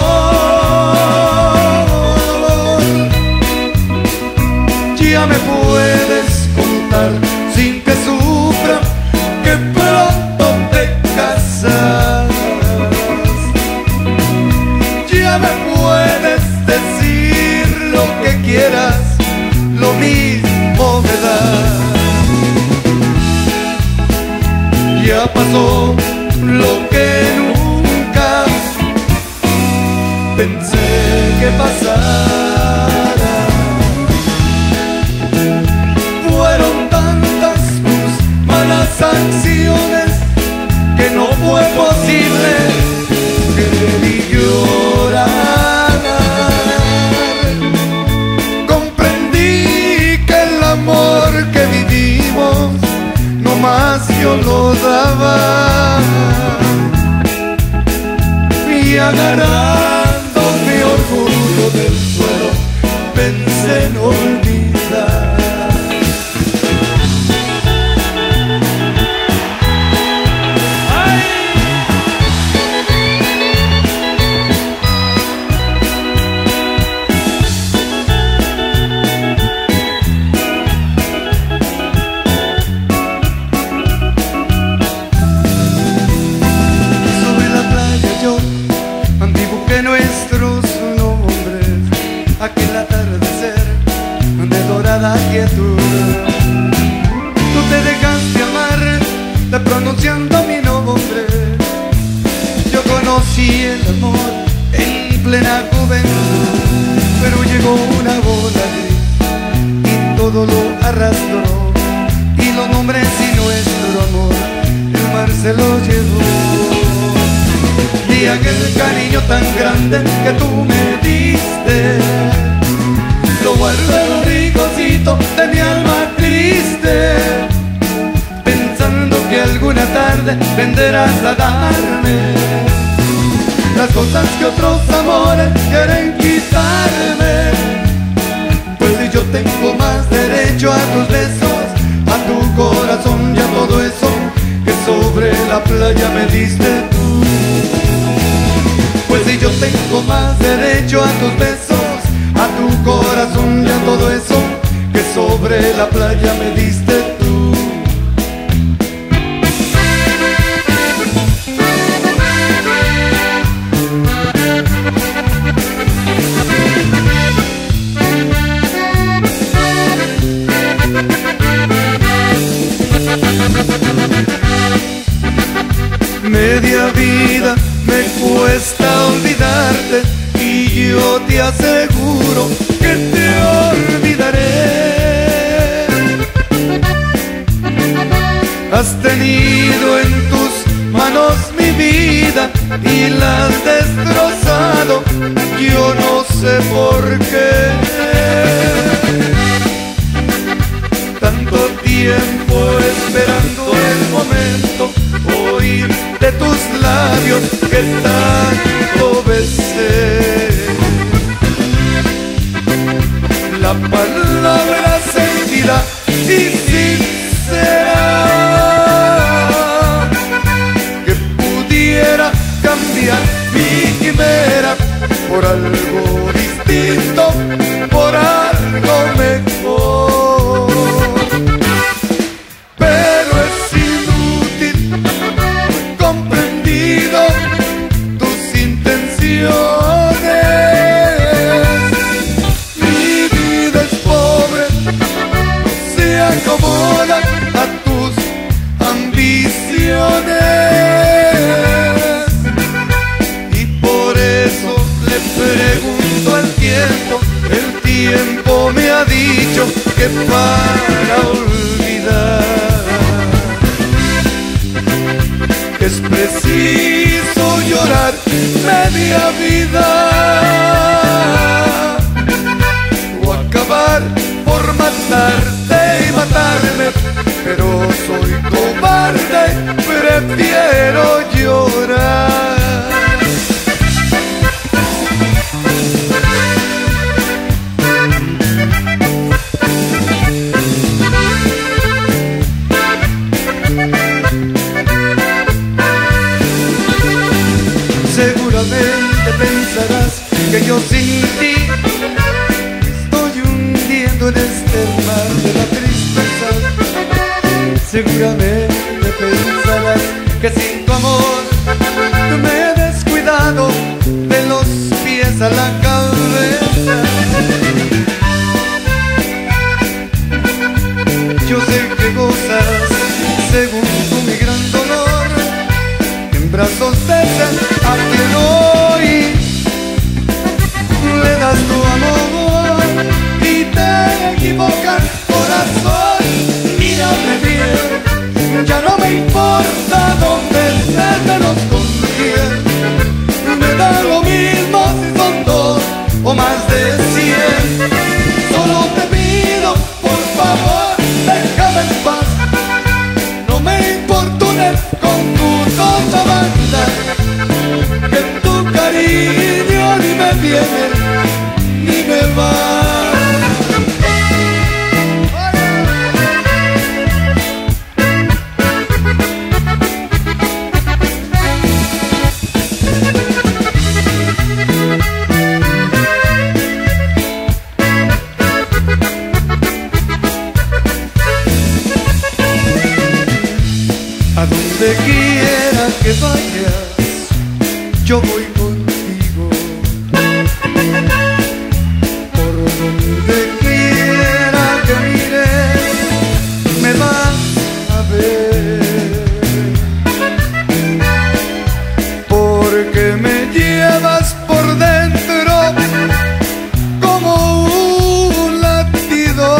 amor. Ya me puedes contar sin que sufra que pronto te casas. Ya me puedes decir lo que quieras, lo mismo me da. Ya pasó lo que nunca pensé que pasara. Fueron tantas tus malas acciones que no fue posible que ni llorar. Comprendí que el amor que vivimos no más yo lo daba, y agarrando mi orgullo del suelo pensé en olvidar. Nuestros nombres, aquel atardecer de dorada quietud. Tú te dejaste amar, te pronunciando mi nombre. Yo conocí el amor en plena juventud, pero llegó una bola gris y todo lo arrastró, y los nombres y nuestro amor el mar se lo llevó. Y aquel cariño tan grande que tú me diste lo guardo en un rinconcito de mi alma triste, pensando que alguna tarde vendrás a darme las cosas que otros amores quieren quitarme. Pues si yo tengo más derecho a tus besos, a tu corazón y a todo eso que sobre la playa me diste tú. Pues si yo tengo más derecho a tus besos, a tu corazón y a todo eso que sobre la playa me diste tú. Media vida me cuesta olvidarte y yo te aseguro que te olvidaré. Has tenido en tus manos mi vida y la has destrozado, yo no sé por qué. Tanto tiempo esperando el momento, oír de tus labios que tanto besé la palabra sentida y sincera que pudiera cambiar mi quimera por algo distinto, por algo mejor. Pero es inútil, comprendido tus intenciones. Mi vida es pobre, no se ha que es preciso llorar media vida o acabar por matarte y matarme, pero soy cobarde, prefiero llorar. Seguramente pensarás que yo sin ti estoy hundiendo en este mar de la tristeza. Seguramente pensarás que sin tu amor me he descuidado de los pies a la cabeza. Yo sé que gozas, según tú, mi gran dolor, en brazos de ese a quien hoy le das tu amor y te equivocas, corazón. Mírame bien, ya no me importa dónde estés, menos con quién. Me da lo mismo si son dos o más de 100. Solo te pido, por favor, déjame en paz. No me importunes con tu cosa banda, que tu cariño ni me viene ni me va. A donde quiera que vayas, yo voy contigo. Por donde quiera que mires, me vas a ver. Porque me llevas por dentro como un latido.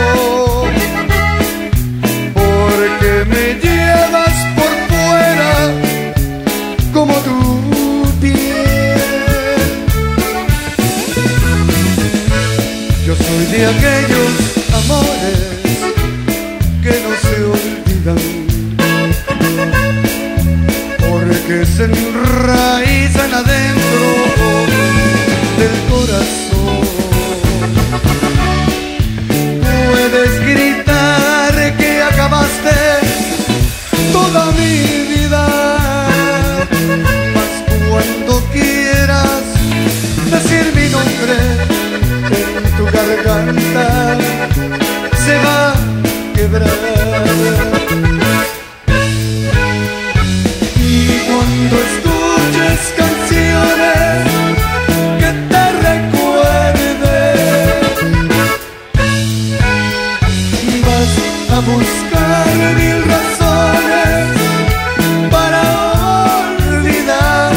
Porque me llevas por fuera como tu piel. Yo soy de aquellos amores que no se olvidan, porque se enraizan adentro del corazón. Puedes gritar que acabaste toda mi vida, mas cuando quieras decir mi nombre en tu garganta se va a quebrar. Y cuando escuches canciones que te recuerden, vas a buscar 1000 razones para olvidar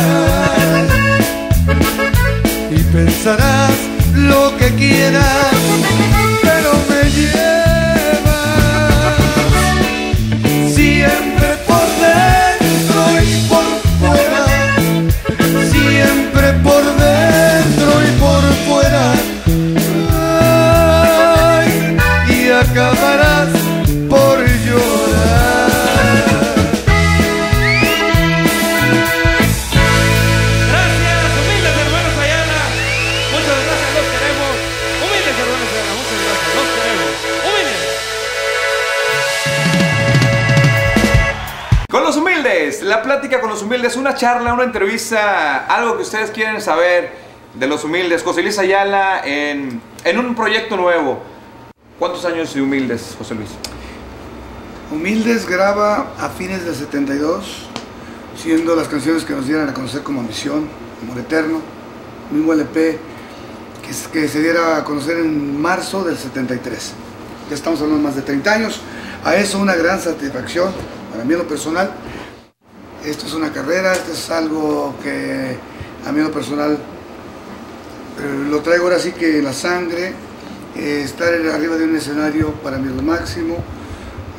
y pensarás lo que quieras, pero me llevas siempre por dentro y por fuera, siempre por dentro y por fuera. Ay, y acabarás por llorar.
Gracias, humildes hermanos Ayala. Muchas gracias, los queremos. Humildes hermanos Ayala, muchas gracias, los queremos. Humildes.
Con los humildes, la plática con los humildes, una charla, una entrevista, algo que ustedes quieren saber de los humildes. José Luis Ayala en un proyecto nuevo. ¿Cuántos años de humildes, José Luis?
Humildes graba a fines del 72, siendo las canciones que nos dieran a conocer como Misión, Amor Eterno, mismo LP que se diera a conocer en marzo del 73. Ya estamos hablando de más de 30 años. A eso una gran satisfacción para mí en lo personal. Esto es una carrera, esto es algo que a mí en lo personal lo traigo ahora sí que en la sangre. Estar arriba de un escenario para mí es lo máximo.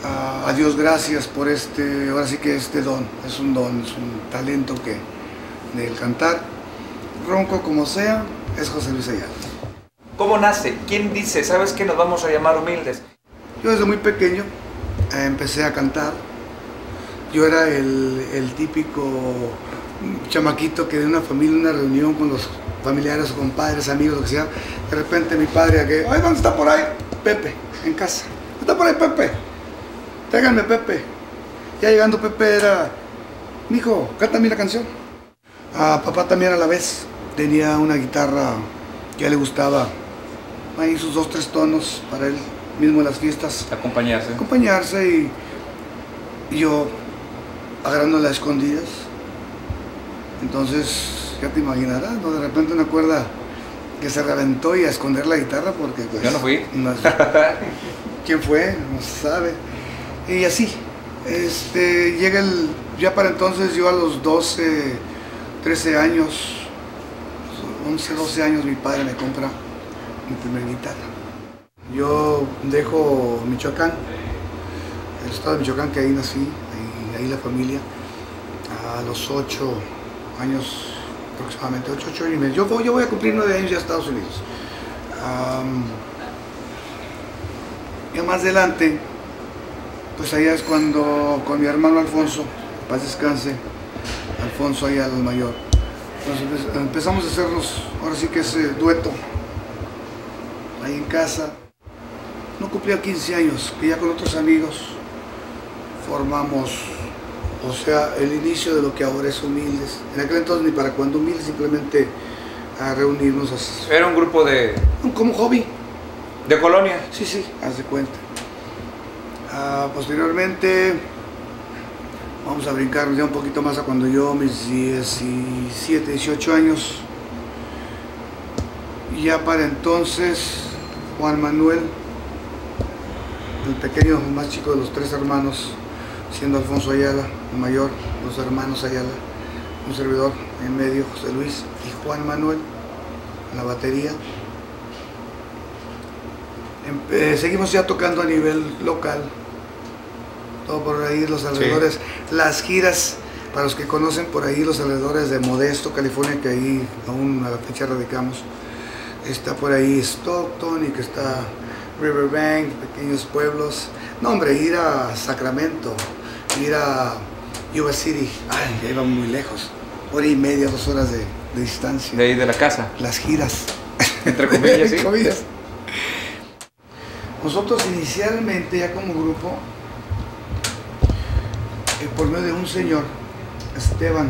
a Dios gracias por ahora sí que este don, es un talento que del cantar, ronco como sea, es José Luis Ayala.
¿Cómo nace? ¿Quién dice, sabes que nos vamos a llamar Humildes?
Yo desde muy pequeño empecé a cantar. Yo era el típico chamaquito que de una familia, una reunión con los familiares o compadres, amigos, lo que sea, de repente mi padre, ay, ¿dónde está por ahí? Pepe, en casa. ¿Está por ahí Pepe? Tráiganme Pepe. Ya llegando Pepe era, mijo, cántame la canción. A papá también a la vez tenía una guitarra que a él le gustaba, ahí sus 2 o 3 tonos para él mismo en las fiestas. Acompañarse y yo agarrándola a escondidas. Entonces, ya te imaginarás, ¿no? De repente una cuerda que se reventó y a esconder la guitarra porque pues...
Yo no fui.
¿Quién fue? No se sabe. Y así, llega ya para entonces yo a los 12, 13 años, 11, 12 años mi padre me compra mi primera guitarra. Yo dejo Michoacán, el estado de Michoacán que ahí nací, ahí la familia, a los 8 años, aproximadamente 8 años y medio. Yo voy a cumplir 9 años ya a Estados Unidos. Ya más adelante, pues allá es cuando con mi hermano Alfonso, paz descanse, Alfonso Ayala el mayor, entonces empezamos a hacernos, ahora sí que ese dueto, ahí en casa. No cumplía 15 años, que ya con otros amigos formamos, o sea, el inicio de lo que ahora es Humildes. En aquel entonces ni para cuando Humildes, simplemente a reunirnos.
Era un grupo de...
Como hobby.
¿De colonia?
Sí, haz de cuenta. Posteriormente, vamos a brincarnos ya un poquito más a cuando yo, mis 17, 18 años. Y ya para entonces, Juan Manuel, el pequeño, el más chico de los 3 hermanos, siendo Alfonso Ayala, el mayor, los hermanos Ayala, un servidor en medio, José Luis, y Juan Manuel, en la batería. Seguimos ya tocando a nivel local, todo por ahí, los alrededores, sí. Las giras, para los que conocen por ahí, los alrededores de Modesto, California, que ahí aún a la fecha radicamos. Está por ahí Stockton y que está Riverbank, pequeños pueblos. No, hombre, ir a Sacramento, ir a Yuba City, ya iban muy lejos. 1 hora y media, 2 horas de distancia.
De ahí de la casa.
Las giras.
Entre comillas, sí.
Comillas. Nosotros inicialmente, ya como grupo, por medio de un señor, Esteban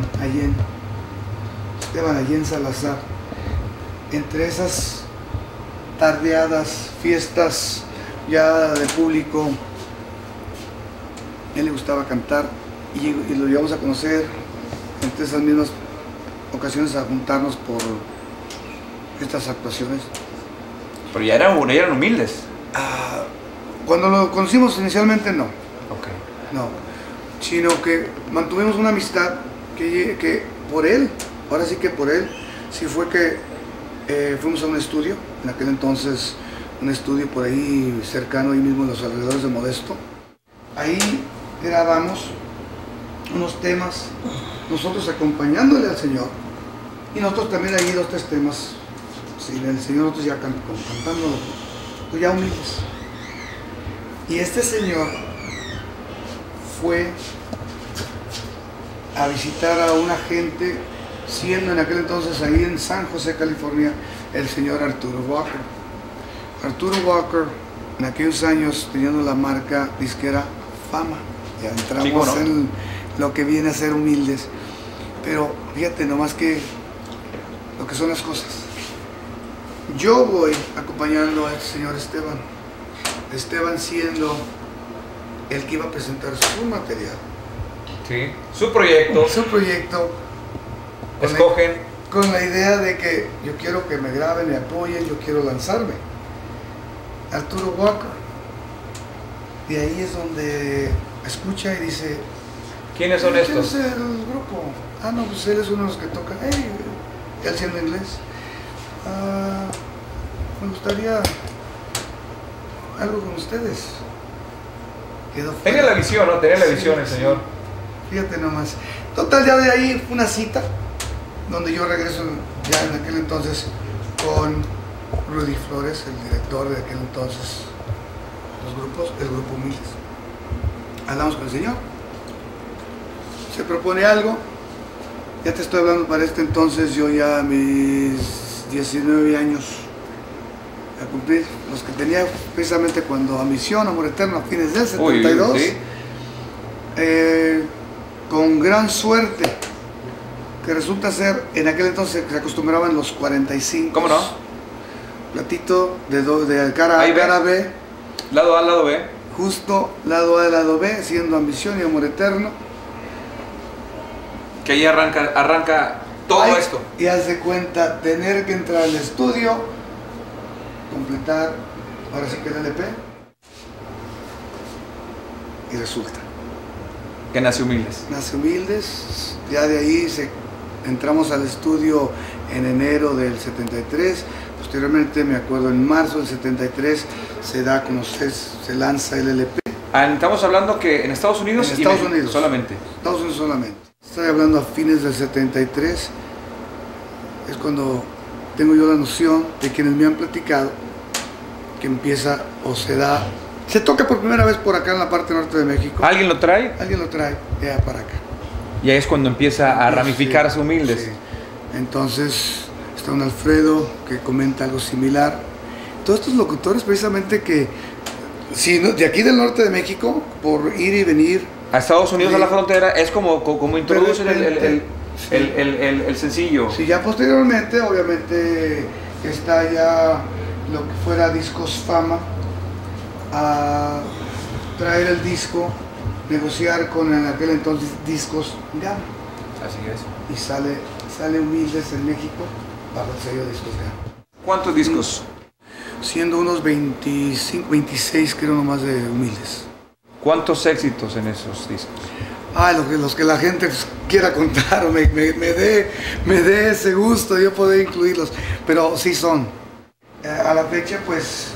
Allén Salazar, entre esas tardeadas, fiestas ya de público, a él le gustaba cantar y lo llevamos a conocer entre esas mismas ocasiones a juntarnos por estas actuaciones.
Pero ya eran Humildes.
Cuando lo conocimos inicialmente no.
Okay.
No, sino que mantuvimos una amistad que por él, ahora sí que por él, sí fue que fuimos a un estudio, en aquel entonces un estudio por ahí cercano, ahí mismo en los alrededores de Modesto. Ahí grabamos unos temas, nosotros acompañándole al Señor, y nosotros también ahí 2 o 3 temas, sin el Señor, nosotros ya cantando, pues ya humildes. Y este señor fue a visitar a una gente, siendo en aquel entonces ahí en San José, California, el señor Arturo Walker. Arturo Walker, en aquellos años, teniendo la marca disquera Fama, ya entramos
Chico, ¿no?
en lo que viene a ser Humildes. Pero fíjate nomás que lo que son las cosas. Yo voy acompañando al señor Esteban. Esteban siendo el que iba a presentar su material.
Sí. Su proyecto.
Su proyecto.
Escogen.
Con la idea de que yo quiero que me graben, me apoyen, yo quiero lanzarme. Arturo Walker. Y ahí es donde escucha y dice:
¿Quiénes son estos?
¿Quién es el grupo? No, pues él es uno de los que toca. Él siendo inglés. Me gustaría algo con ustedes. quedó
Tenía la visión, ¿no? Tenía la visión el
Sí,
señor.
Fíjate nomás. Total, ya de ahí fue una cita donde yo regreso ya en aquel entonces con Rudy Flores, el director de aquel entonces, el grupo Humildes. Hablamos con el señor, se propone algo, ya te estoy hablando para este entonces, yo ya mis 19 años a cumplir, los que tenía precisamente cuando a Misión, Amor Eterno, a fines del 72,
Uy, ¿sí?
Con gran suerte, que resulta ser, en aquel entonces se acostumbraban los 45.
¿Cómo no?
Platito de cara A,
Ahí ve.
cara B,
Lado A, lado B.
justo lado A, lado B, siendo Ambición y Amor Eterno.
Que ahí arranca todo
Ay,
esto.
Y haz de cuenta, tener que entrar al estudio, completar, ahora sí que el LP, y resulta.
Que nace Humildes.
Nace Humildes, ya de ahí entramos al estudio en enero del 73, posteriormente me acuerdo en marzo del 73 se da a conocer, se lanza el LP.
Estamos hablando que en Estados Unidos
En
y
Estados
México
Unidos.
solamente.
Estados Unidos solamente. Estoy hablando a fines del 73, es cuando tengo yo la noción de quienes me han platicado que empieza o se toca por primera vez por acá en la parte norte de México.
¿Alguien lo trae?
Alguien lo trae de allá para acá.
Y ahí es cuando empieza a ramificarse
Sí,
Humildes.
sí. Entonces está un Alfredo que comenta algo similar. Todos estos locutores precisamente que, si no, de aquí del norte de México, por ir y venir.
A Estados Unidos,
Sí.
a la frontera, es como introducen
repente,
el sencillo.
Sí, ya posteriormente, obviamente, está ya lo que fuera Discos Fama, a traer el disco, negociar con en aquel entonces Discos Gama.
Así es.
Y sale Humildes en México bajo el sello Discos Gama.
¿Cuántos discos?
Siendo unos 25, 26 creo nomás de Humildes.
¿Cuántos éxitos en esos discos?
Los que la gente quiera contar o me dé ese gusto de yo poder incluirlos, pero sí son. A la fecha pues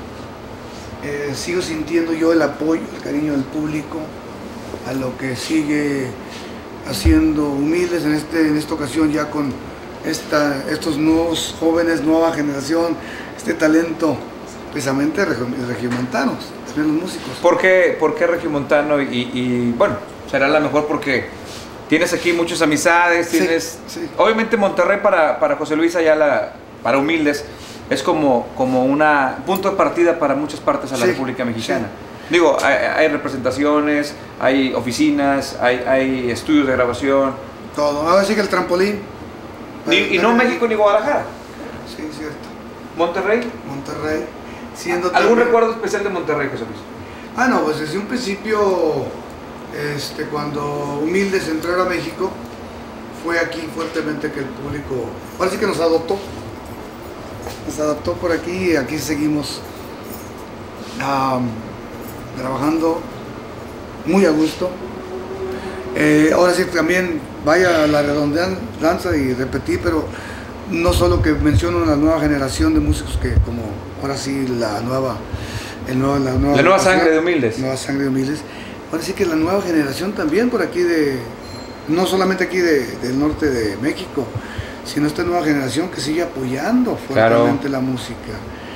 sigo sintiendo yo el apoyo, el cariño del público a lo que sigue haciendo Humildes en esta ocasión ya con estos nuevos jóvenes, nueva generación, este talento precisamente regiomontanos, también los músicos.
¿Por qué regiomontano? Y bueno, será la mejor porque tienes aquí muchas amistades,
Sí,
tienes...
sí.
Obviamente Monterrey para José Luis Ayala, para Humildes, es como un punto de partida para muchas partes a la
Sí,
República Mexicana. Digo, hay representaciones, hay oficinas, hay estudios de grabación.
Todo, ahora sí que el trampolín.
Y no México ni Guadalajara.
Sí, cierto.
Monterrey.
Monterrey. Siendo
¿Algún
también-
recuerdo especial de Monterrey, José Luis?
No, pues desde un principio, cuando Humildes entró a México, fue aquí fuertemente que el público, ahora sí que nos adoptó por aquí y aquí seguimos trabajando muy a gusto. Ahora sí también vaya a la redundancia y repetí, pero no solo que menciono la nueva generación de músicos que como ahora sí la nueva
sangre de Humildes.
Nueva sangre de Humildes. Ahora sí que la nueva generación también por aquí no solamente aquí del norte de México, sino esta nueva generación que sigue apoyando fuertemente la música.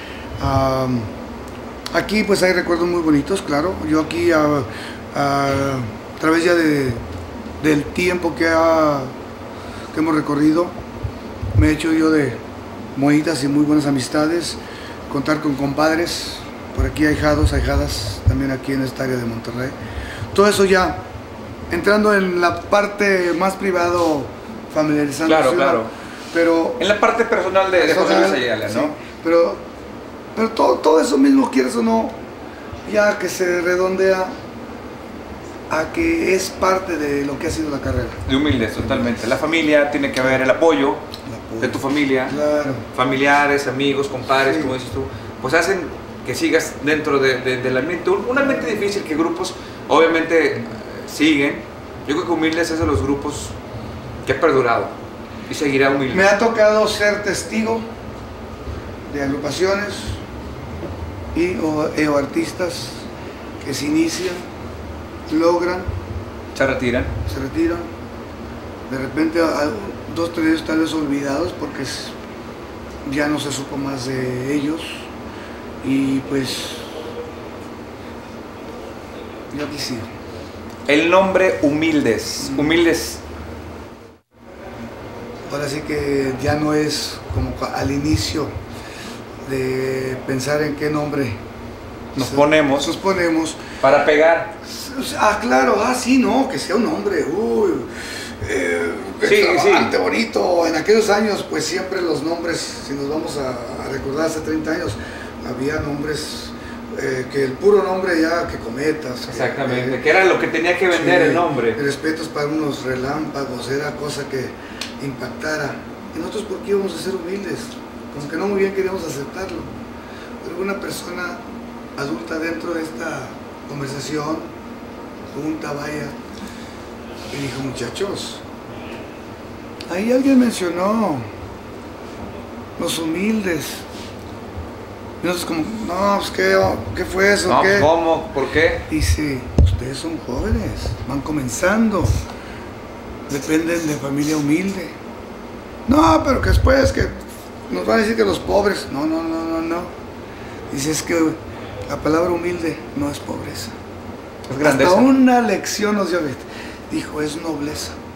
Aquí pues hay recuerdos muy bonitos, claro. Yo aquí a través ya del tiempo que hemos recorrido, me he hecho yo de moitas y muy buenas amistades, contar con compadres, por aquí ahijados, ahijadas, también aquí en esta área de Monterrey. Todo eso ya, entrando en la parte más privado, familiarizando.
Claro.
Pero
En la parte personal de José Luis Ayala, ¿no?
sí, pero todo eso mismo, quieres o no, ya que se redondea a que es parte de lo que ha sido la carrera.
De Humildes, totalmente. La familia, tiene que haber el apoyo de tu familia,
Claro.
familiares, amigos, compadres,
Sí.
como dices tú, pues hacen que sigas dentro del ambiente. Un ambiente difícil que grupos, obviamente, siguen. Yo creo que Humildes es de los grupos que ha perdurado y seguirá Humildes.
Me ha tocado ser testigo de agrupaciones o artistas que se inician logran,
Se retiran.
se retiran. De repente, 2 o 3 días tal vez olvidados porque ya no se supo más de ellos. Y pues, yo quisiera.
El nombre Humildes. Humildes.
Ahora sí que ya no es como al inicio de pensar en qué nombre
Nos ponemos para pegar.
Claro, sí, no, que sea un nombre,
Sí,
extravagante, bonito. En aquellos años, pues siempre los nombres, si nos vamos a recordar hace 30 años, había nombres que el puro nombre ya que Cometas.
Exactamente, que era lo que tenía que vender el nombre.
Respetos para unos relámpagos, era cosa que impactara. ¿Y nosotros por qué íbamos a ser humildes? Como que no muy bien queríamos aceptarlo. Alguna persona adulta dentro de esta conversación, junta, vaya, y dijo, muchachos, ahí alguien mencionó los humildes. Y nosotros como, no, pues ¿qué fue eso?
No,
¿Qué?
¿cómo? ¿Por qué?
Dice, ustedes son jóvenes, van comenzando, dependen de familia humilde. No, pero que después que nos van a decir que los pobres. No. Dice, es que la palabra humilde no es pobreza.
Es grandeza.
Hasta una lección nos dio. Dijo, es nobleza.